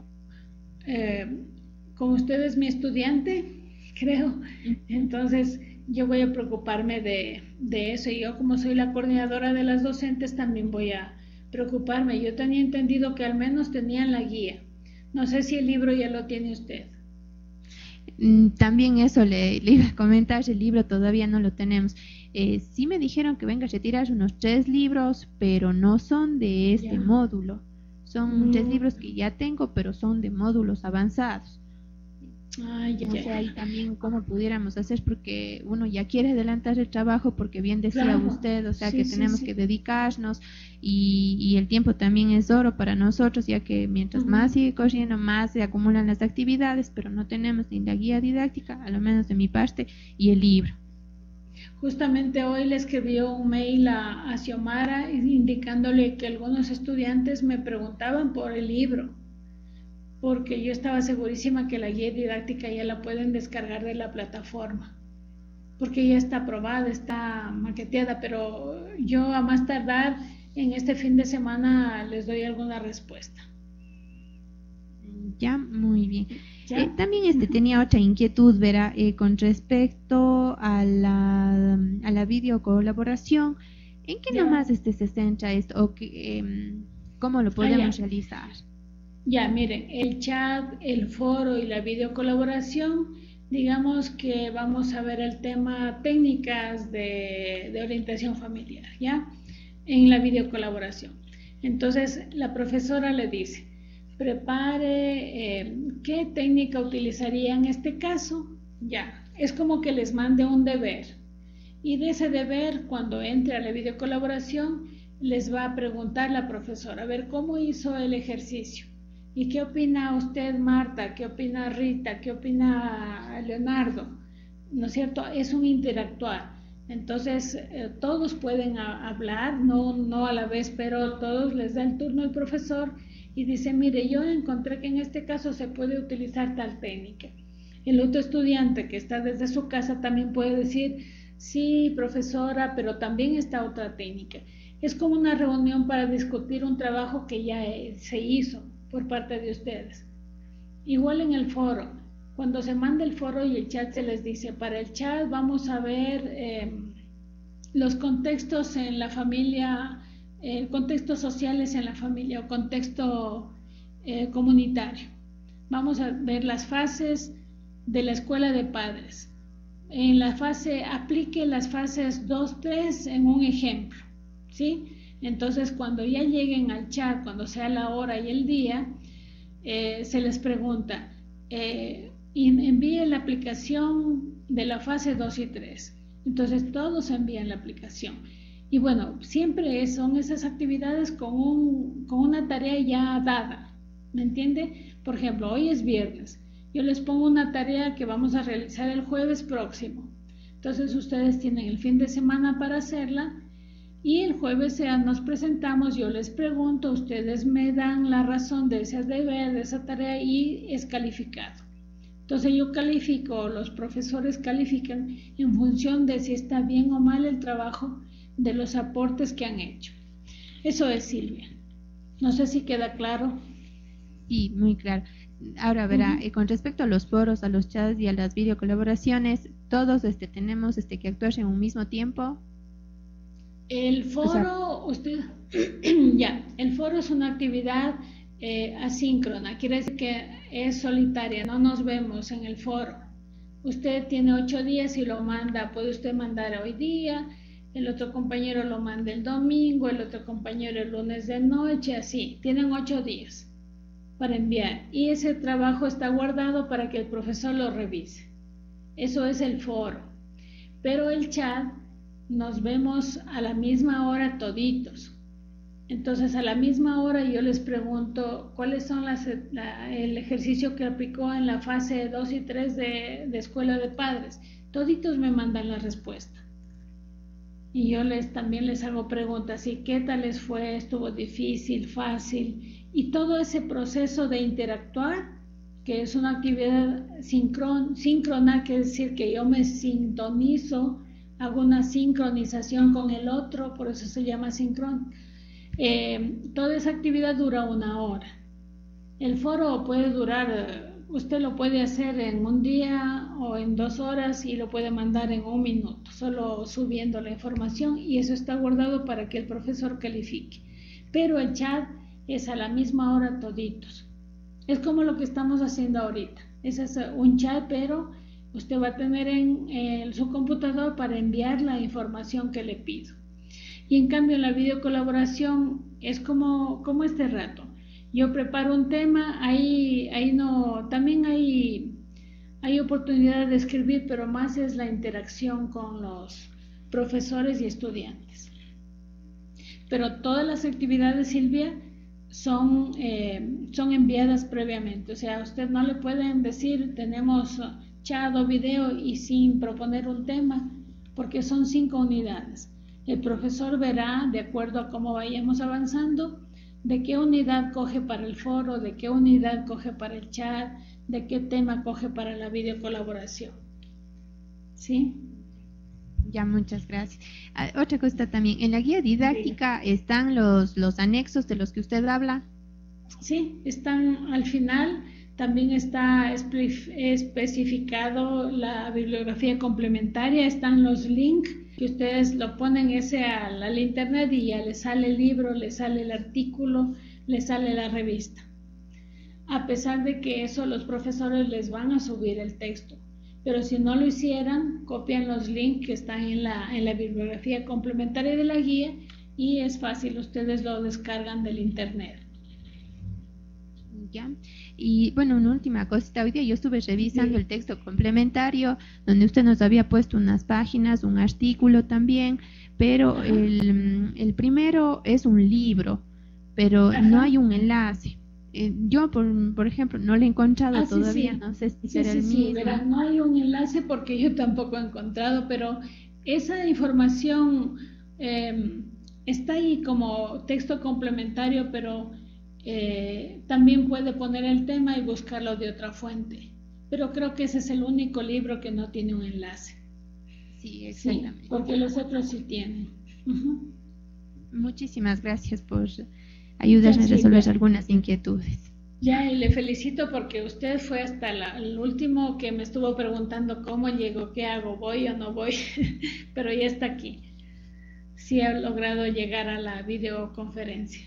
S1: Como usted es mi estudiante, creo, entonces yo voy a preocuparme de eso, y yo, como soy la coordinadora de las docentes, también voy a preocuparme. Yo tenía entendido que al menos tenían la guía. No sé si el libro ya lo tiene usted.
S2: También eso le iba a comentar, el libro todavía no lo tenemos. Sí me dijeron que venga a retirar unos 3 libros, pero no son de este módulo. Son 3 libros que ya tengo, pero son de módulos avanzados. No sé ahí también cómo pudiéramos hacer, porque uno ya quiere adelantar el trabajo, porque bien decía usted, o sea, que tenemos que dedicarnos, y el tiempo también es oro para nosotros, ya que mientras más sigue corriendo, más se acumulan las actividades, pero no tenemos ni la guía didáctica, a lo menos de mi parte, y el libro.
S1: Justamente hoy le escribió un mail a Xiomara indicándole que algunos estudiantes me preguntaban por el libro, porque yo estaba segurísima que la guía didáctica ya la pueden descargar de la plataforma, porque ya está aprobada, está maqueteada, pero yo a más tardar en este fin de semana les doy alguna respuesta.
S2: Ya, muy bien. También tenía otra inquietud, Vera, con respecto a la videocolaboración. ¿En qué nomás se centra esto? ¿O cómo lo podemos realizar?
S1: Ya, miren, el chat, el foro y la videocolaboración, digamos que vamos a ver el tema técnicas de orientación familiar, ¿ya? En la videocolaboración. Entonces, la profesora le dice, prepare qué técnica utilizaría en este caso. Ya, es como que les mande un deber, y de ese deber, cuando entre a la videocolaboración, les va a preguntar la profesora, a ver cómo hizo el ejercicio, y qué opina usted, Marta, qué opina Rita, qué opina Leonardo, ¿no es cierto? Es un interactuar. Entonces todos pueden hablar, no a la vez, pero todos les da el turno el profesor y dice, mire, yo encontré que en este caso se puede utilizar tal técnica. El otro estudiante que está desde su casa también puede decir, sí, profesora, pero también está otra técnica. Es como una reunión para discutir un trabajo que ya se hizo por parte de ustedes. Igual en el foro, cuando se manda el foro y el chat, se les dice, para el chat vamos a ver los contextos en la familia, contextos sociales en la familia o contexto comunitario. Vamos a ver las fases de la escuela de padres. En la fase, aplique las fases 2, 3 en un ejemplo, ¿sí? Entonces, cuando ya lleguen al chat, cuando sea la hora y el día, se les pregunta, envíe la aplicación de la fase 2 y 3. Entonces, todos envían la aplicación. Y bueno, siempre son esas actividades con una tarea ya dada, ¿me entiende? Por ejemplo, hoy es viernes. Yo les pongo una tarea que vamos a realizar el jueves próximo. Entonces, ustedes tienen el fin de semana para hacerla. Y el jueves nos presentamos, yo les pregunto, ustedes me dan la razón de ese deber, de esa tarea, y es calificado. Entonces yo califico, los profesores califican en función de si está bien o mal el trabajo, de los aportes que han hecho. Eso es, Silvia. No sé si queda claro.
S2: Sí, muy claro. Ahora, verá, con respecto a los foros, a los chats y a las videocolaboraciones, todos tenemos que actuar en un mismo tiempo.
S1: El foro, el foro es una actividad asíncrona, quiere decir que es solitaria, no nos vemos en el foro. Usted tiene 8 días y lo manda, puede usted mandar hoy día, el otro compañero lo manda el domingo, el otro compañero el lunes de noche, así, tienen 8 días para enviar, y ese trabajo está guardado para que el profesor lo revise. Eso es el foro. Pero el chat, nos vemos a la misma hora toditos. Entonces, a la misma hora yo les pregunto cuáles son el ejercicio que aplicó en la fase 2 y 3 de escuela de padres. Toditos me mandan la respuesta. Y yo también les hago preguntas, ¿y qué tal les fue? ¿Estuvo difícil, fácil? Y todo ese proceso de interactuar, que es una actividad síncrona, que es decir, que yo me sintonizo, hago una sincronización con el otro, por eso se llama sincron. Toda esa actividad dura 1 hora. El foro puede durar, usted lo puede hacer en un día o en 2 horas y lo puede mandar en 1 minuto, solo subiendo la información, y eso está guardado para que el profesor califique. Pero el chat es a la misma hora toditos. Es como lo que estamos haciendo ahorita. Ese es un chat, pero usted va a tener en su computador para enviar la información que le pido. Y en cambio la videocolaboración es como este rato. Yo preparo un tema, ahí no, también hay oportunidad de escribir, pero más es la interacción con los profesores y estudiantes. Pero todas las actividades, Silvia, son enviadas previamente. O sea, a usted no le pueden decir tenemos chat o video y sin proponer un tema, porque son 5 unidades. El profesor verá, de acuerdo a cómo vayamos avanzando, de qué unidad coge para el foro, de qué unidad coge para el chat, de qué tema coge para la videocolaboración. ¿Sí?
S2: Ya, muchas gracias. Otra cosa también, en la guía didáctica están los anexos de los que usted habla.
S1: Sí, están al final. También está especificado la bibliografía complementaria, están los links que ustedes lo ponen al internet y ya les sale el libro, les sale el artículo, les sale la revista. A pesar de que eso los profesores les van a subir el texto, pero si no lo hicieran, copian los links que están en la bibliografía complementaria de la guía y es fácil, ustedes lo descargan del internet.
S2: ¿Ya? Y bueno, una última cosita, hoy día yo estuve revisando el texto complementario donde usted nos había puesto unas páginas, un artículo también, pero el primero es un libro, pero no hay un enlace. Yo, por ejemplo, no lo he encontrado todavía, no sé si será el mismo.
S1: Verá, no hay un enlace porque yo tampoco he encontrado, pero esa información está ahí como texto complementario, pero también puede poner el tema y buscarlo de otra fuente, pero creo que ese es el único libro que no tiene un enlace.
S2: Sí, exactamente.
S1: Sí, porque los otros sí tienen.
S2: Muchísimas gracias por ayudarnos a resolver algunas inquietudes.
S1: Ya, y le felicito porque usted fue hasta el último que me estuvo preguntando cómo llego, qué hago, voy o no voy, pero ya está aquí. Sí ha logrado llegar a la videoconferencia.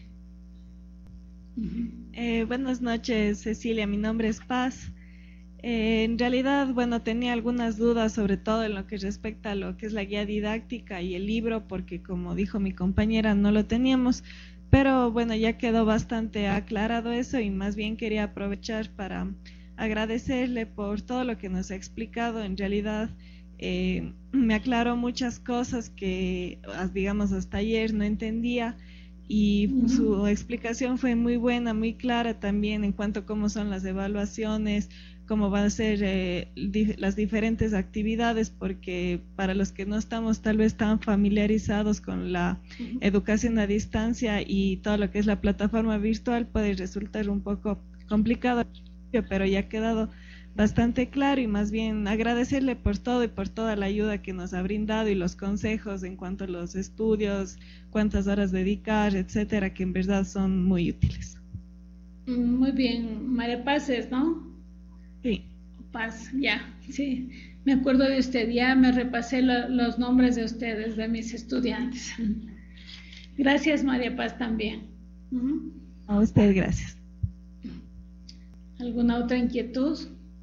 S3: Buenas noches, Cecilia, mi nombre es Paz. En realidad, bueno, tenía algunas dudas, sobre todo en lo que respecta a lo que es la guía didáctica y el libro, porque como dijo mi compañera, no lo teníamos, pero bueno, ya quedó bastante aclarado eso y más bien quería aprovechar para agradecerle por todo lo que nos ha explicado. En realidad, me aclaró muchas cosas que, digamos, hasta ayer no entendía. Y su explicación fue muy buena, muy clara también en cuanto a cómo son las evaluaciones, cómo van a ser las diferentes actividades, porque para los que no estamos tal vez tan familiarizados con la educación a distancia y todo lo que es la plataforma virtual puede resultar un poco complicado, pero ya ha quedado bastante claro y más bien agradecerle por todo y por toda la ayuda que nos ha brindado y los consejos en cuanto a los estudios, cuántas horas dedicar, etcétera, que en verdad son muy útiles.
S1: Muy bien, María Paz, ¿no?
S3: Sí.
S1: Paz, ya, sí. Me acuerdo de usted, ya me repasé los nombres de ustedes, de mis estudiantes. Gracias, María Paz, también.
S3: A usted, gracias.
S1: ¿Alguna otra inquietud?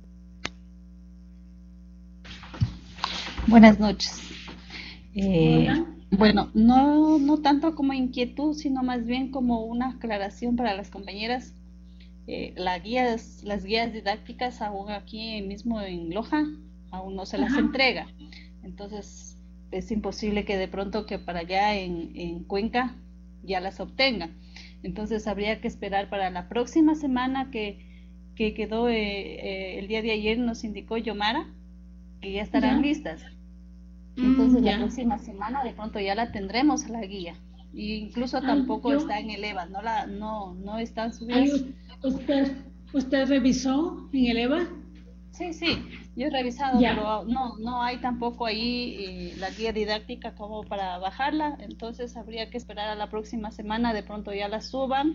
S4: Buenas noches.
S1: Hola.
S4: Bueno, no tanto como inquietud, sino más bien como una aclaración para las compañeras. Las guías didácticas aún aquí mismo en Loja, aún no se las entrega. Entonces, es imposible que de pronto que para allá en Cuenca ya las obtengan. Entonces, habría que esperar para la próxima semana que quedó el día de ayer, nos indicó Yomara, que ya estarán listas. Entonces la
S1: Ya.
S4: próxima semana de pronto ya la tendremos la guía. Y incluso tampoco
S1: Yo,
S4: está en el EVA, no están
S1: ay,
S4: subidas.
S1: ¿usted revisó en el EVA?
S4: Sí, sí, yo he revisado,
S1: Ya.
S4: pero no hay tampoco ahí la guía didáctica como para bajarla, entonces habría que esperar a la próxima semana, de pronto ya la suban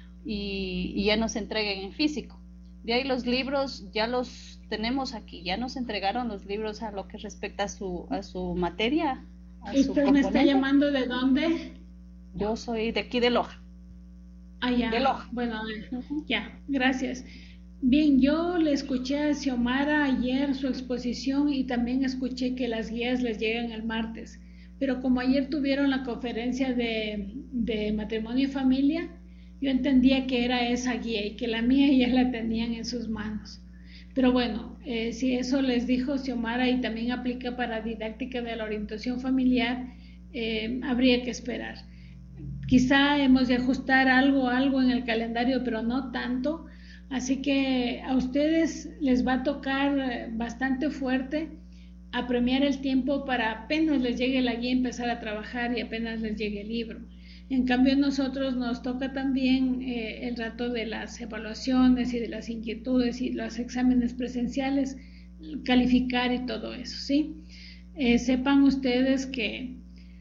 S4: y ya nos entreguen en físico. De ahí los libros ya los tenemos aquí, ya nos entregaron los libros a lo que respecta a su materia, a su
S1: ¿Usted me está
S4: componente.
S1: llamando de dónde?
S4: Yo soy de aquí de Loja,
S1: Ah, ya.
S4: de Loja.
S1: Bueno,
S4: Ujú.
S1: ya, gracias. Bien, yo le escuché a Xiomara ayer su exposición y también escuché que las guías les llegan el martes. Pero como ayer tuvieron la conferencia de matrimonio y familia, yo entendía que era esa guía y que la mía ya la tenían en sus manos. Pero bueno, si eso les dijo Xiomara y también aplica para didáctica de la orientación familiar, habría que esperar. Quizá hemos de ajustar algo en el calendario, pero no tanto. Así que a ustedes les va a tocar bastante fuerte apremiar el tiempo para apenas les llegue la guía empezar a trabajar y apenas les llegue el libro. En cambio, a nosotros nos toca también el rato de las evaluaciones y de las inquietudes y los exámenes presenciales, calificar y todo eso, ¿sí? Sepan ustedes que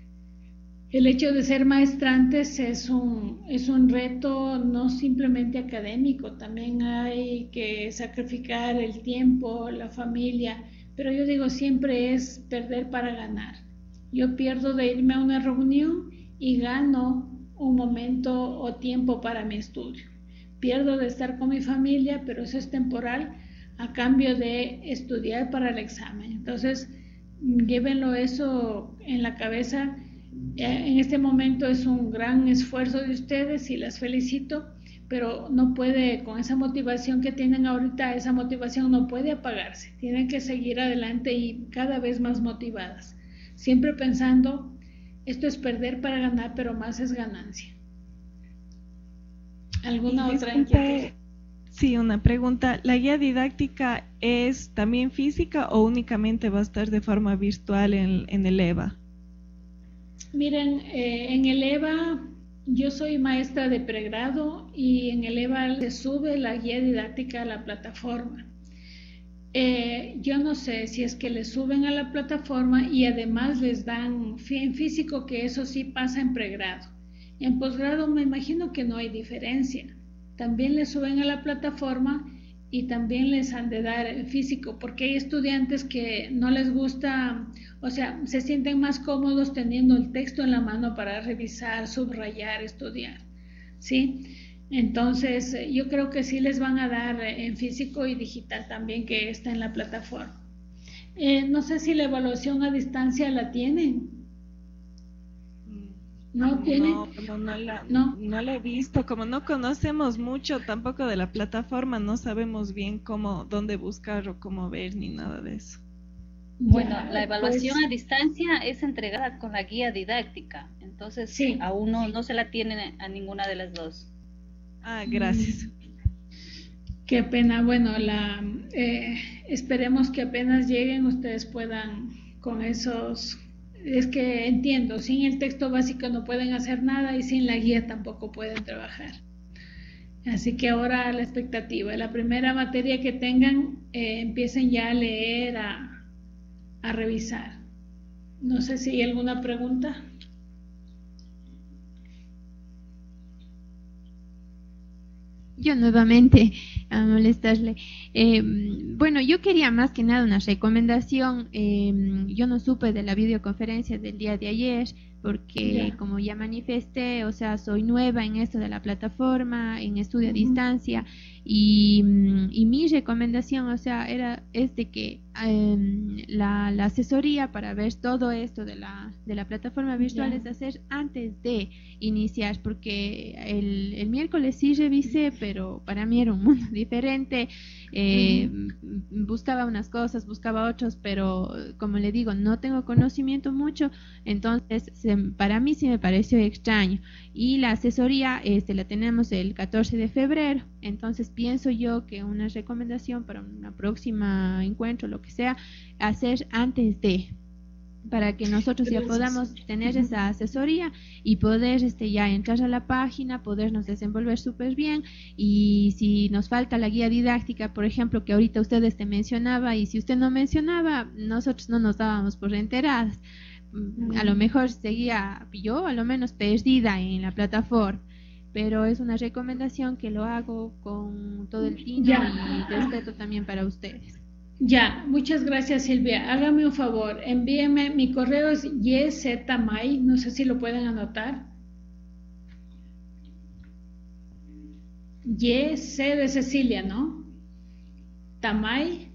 S1: el hecho de ser maestrantes es un reto no simplemente académico, también hay que sacrificar el tiempo, la familia, pero yo digo siempre es perder para ganar. Yo pierdo de irme a una reunión y gano un momento o tiempo para mi estudio. Pierdo de estar con mi familia, pero eso es temporal a cambio de estudiar para el examen. Entonces, llévenlo eso en la cabeza. En este momento es un gran esfuerzo de ustedes y las felicito, pero no puede, con esa motivación que tienen ahorita, esa motivación no puede apagarse. Tienen que seguir adelante y cada vez más motivadas. Siempre pensando, esto es perder para ganar, pero más es ganancia. ¿Alguna otra inquietud?
S3: Sí, una pregunta. ¿La guía didáctica es también física o únicamente va a estar de forma virtual en el EVA?
S1: Miren, en el EVA yo soy maestra de pregrado y en el EVA se sube la guía didáctica a la plataforma. Yo no sé si es que le suben a la plataforma y además les dan en físico, que eso sí pasa en pregrado. En posgrado me imagino que no hay diferencia. También le suben a la plataforma y también les han de dar en físico, porque hay estudiantes que no les gusta, o sea, se sienten más cómodos teniendo el texto en la mano para revisar, subrayar, estudiar, ¿sí? Entonces, yo creo que sí les van a dar en físico y digital también, que está en la plataforma. No sé si la evaluación a distancia la tienen. ¿No tienen?
S3: No, como
S1: No.
S3: no la he visto, como no conocemos mucho tampoco de la plataforma, no sabemos bien dónde buscar o cómo ver ni nada de eso.
S4: Bueno,
S1: Ya,
S4: la evaluación
S1: pues,
S4: a distancia es entregada con la guía didáctica, entonces
S1: sí.
S4: a uno no se la tiene a ninguna de las dos.
S3: Ah, gracias.
S1: Qué pena. Bueno, esperemos que apenas lleguen ustedes puedan con esos. Es que entiendo, sin el texto básico no pueden hacer nada y sin la guía tampoco pueden trabajar. Así que ahora la expectativa, la primera materia que tengan, empiecen ya a leer, a revisar. No sé si hay alguna pregunta.
S2: Yo nuevamente a molestarle. Bueno, yo quería más que nada una recomendación. Yo no supe de la videoconferencia del día de ayer porque,
S1: Ya.
S2: como ya manifesté, o sea, soy nueva en esto de la plataforma, en estudio a distancia, y mi recomendación, o sea, es de que la asesoría para ver todo esto de la plataforma virtual
S1: Ya.
S2: es hacer antes de iniciar, porque el miércoles sí revisé, pero para mí era un mundo diferente. Buscaba unas cosas, buscaba otras, pero como le digo, no tengo conocimiento mucho, entonces para mí sí me pareció extraño. Y la asesoría la tenemos el 14 de febrero, entonces pienso yo que una recomendación para una próxima encuentro, lo que sea, hacer antes de. para que nosotros ya podamos tener esa asesoría y poder ya entrar a la página, podernos desenvolver súper bien. Y si nos falta la guía didáctica, por ejemplo, que ahorita usted mencionaba, y si usted no mencionaba, nosotros no nos dábamos por enteradas. A lo mejor seguía yo, a lo menos perdida en la plataforma, pero es una recomendación que lo hago con todo el tino y respeto también para ustedes.
S1: Ya, muchas gracias, Silvia. Hágame un favor, envíeme, mi correo es yzmay, no sé si lo pueden anotar. YC de Cecilia, ¿no? Tamay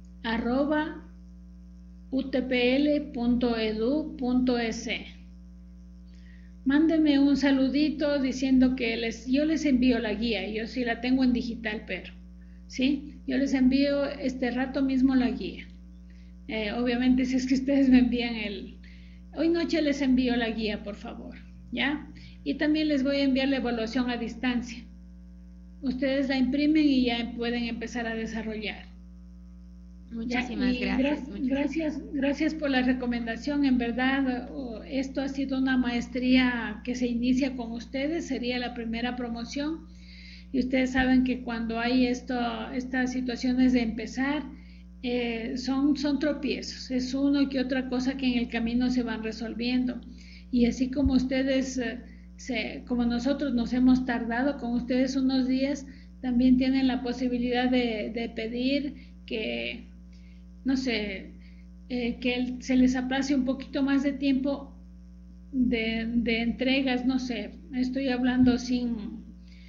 S1: @utpl.edu.es. Mándeme un saludito diciendo que yo les envío la guía. Yo sí la tengo en digital, pero ¿sí? Yo les envío este rato mismo la guía. Obviamente, si es que ustedes me envían hoy noche les envío la guía, por favor, ¿ya? Y también les voy a enviar la evaluación a distancia. Ustedes la imprimen y ya pueden empezar a desarrollar.
S2: Muchísimas gracias.
S1: Gracias por la recomendación. En verdad, esto ha sido una maestría que se inicia con ustedes, sería la primera promoción. Y ustedes saben que cuando hay estas situaciones de empezar, son tropiezos. Es uno que otra cosa que en el camino se van resolviendo. Y así como ustedes, como nosotros nos hemos tardado con ustedes unos días, también tienen la posibilidad de pedir que, no sé, que se les aplace un poquito más de tiempo de entregas, no sé, estoy hablando sin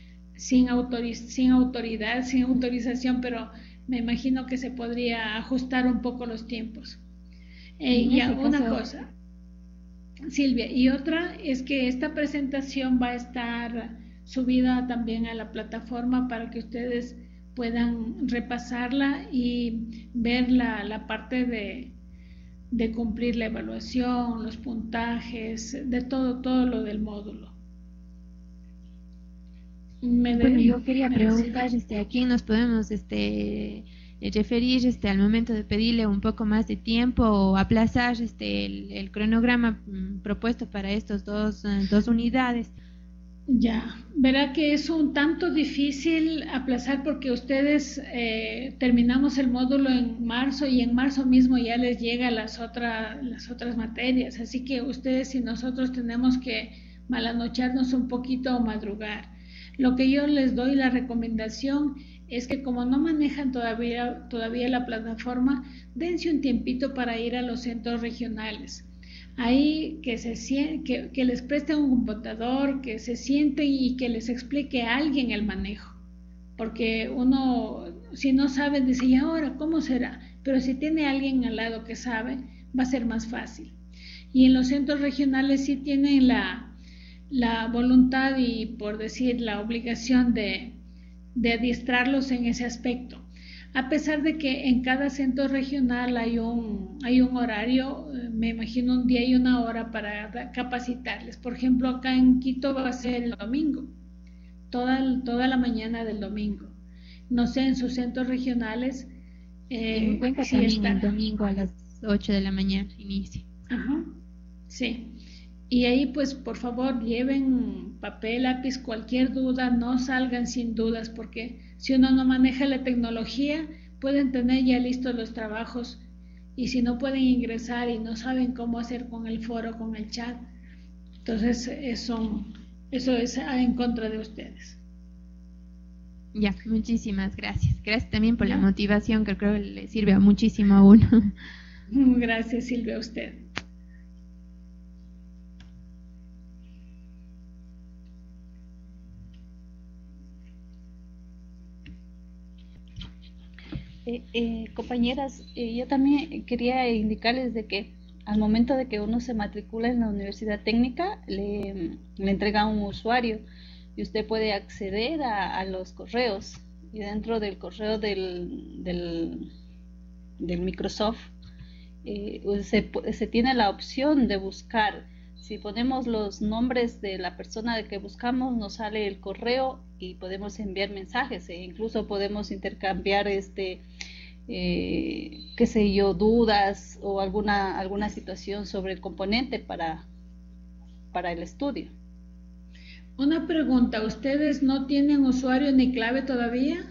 S1: autoridad, sin autorización, pero me imagino que se podría ajustar un poco los tiempos. Y una cosa, Silvia, y otra es que esta presentación va a estar subida también a la plataforma para que ustedes puedan repasarla y ver la parte de cumplir la evaluación, los puntajes, de todo lo del módulo.
S2: Bueno, yo quería preguntar a quién nos podemos referir al momento de pedirle un poco más de tiempo o aplazar el cronograma propuesto para estos dos unidades.
S1: Ya, verá que es un tanto difícil aplazar porque ustedes terminamos el módulo en marzo y en marzo mismo ya les llega las otras materias, así que ustedes y nosotros tenemos que malanocharnos un poquito o madrugar. Lo que yo les doy la recomendación es que como no manejan todavía la plataforma, dense un tiempito para ir a los centros regionales. Ahí que les presten un computador, que se sienten y que les explique a alguien el manejo. Porque uno, si no sabe, dice, ¿y ahora cómo será? Pero si tiene alguien al lado que sabe, va a ser más fácil. Y en los centros regionales sí tienen la voluntad y, por decir, la obligación de adiestrarlos en ese aspecto. A pesar de que en cada centro regional hay un horario, me imagino un día y una hora para capacitarles. Por ejemplo, acá en Quito va a ser el domingo, toda la mañana del domingo. No sé, en sus centros regionales.
S2: En Cuenca sí también el domingo a las 8 de la mañana inicia.
S1: Ajá, sí. Y ahí, pues, por favor, lleven papel, lápiz, cualquier duda, no salgan sin dudas, porque si uno no maneja la tecnología, pueden tener ya listos los trabajos, y si no pueden ingresar y no saben cómo hacer con el foro, con el chat, entonces eso es en contra de ustedes.
S2: Ya, muchísimas gracias. Gracias también por la motivación, que creo que le sirve muchísimo a uno.
S1: Gracias, Silvia, a usted.
S4: Compañeras, yo también quería indicarles de que al momento de que uno se matricula en la universidad técnica, le entrega un usuario y usted puede acceder a los correos, y dentro del correo del Microsoft se tiene la opción de buscar. Si ponemos los nombres de la persona de que buscamos, nos sale el correo y podemos enviar mensajes, e incluso podemos intercambiar qué sé yo, dudas o alguna situación sobre el componente para el estudio.
S1: Una pregunta, ¿ustedes no tienen usuario ni clave todavía?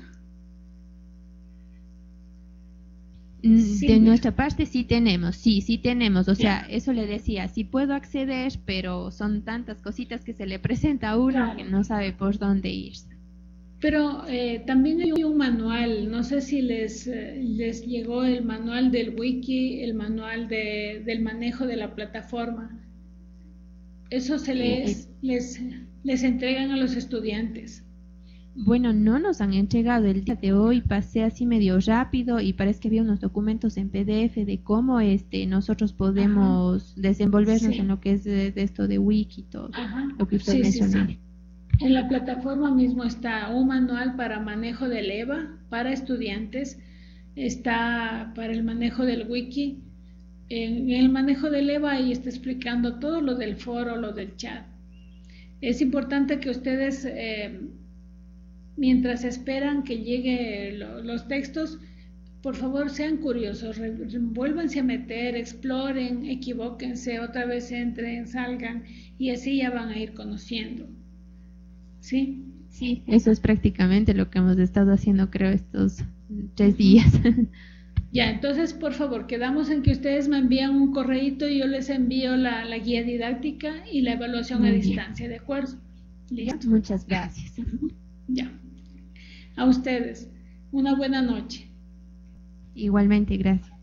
S2: Sí. De nuestra parte sí tenemos, o sea,
S1: Ya.
S2: eso le decía, sí puedo acceder, pero son tantas cositas que se le presenta a uno
S1: Claro.
S2: que no sabe por dónde irse.
S1: Pero también hay un manual, no sé si les llegó el manual del wiki, el manual del manejo de la plataforma. Eso se les entregan a los estudiantes.
S2: Bueno, no nos han entregado el día de hoy, pasé así medio rápido y parece que había unos documentos en PDF de cómo nosotros podemos desenvolvernos
S1: Sí.
S2: en lo que es de esto de wiki y todo,
S1: Ajá.
S2: lo que usted
S1: Sí,
S2: mencionó.
S1: sí. En la plataforma mismo está un manual para manejo del EVA para estudiantes, está para el manejo del wiki. En el manejo del EVA ahí está explicando todo lo del foro, lo del chat. Es importante que ustedes, mientras esperan que lleguen los textos, por favor sean curiosos, vuélvanse a meter, exploren, equivóquense, otra vez entren, salgan y así ya van a ir conociendo. ¿Sí?
S2: Sí, eso es prácticamente lo que hemos estado haciendo, creo, estos 3 días.
S1: Ya, entonces, por favor, quedamos en que ustedes me envían un correíto y yo les envío la guía didáctica y la evaluación
S2: Muy
S1: a
S2: bien.
S1: distancia, ¿de acuerdo? ¿Listo?
S2: Muchas gracias.
S1: Ya. A ustedes, una buena noche.
S2: Igualmente, gracias.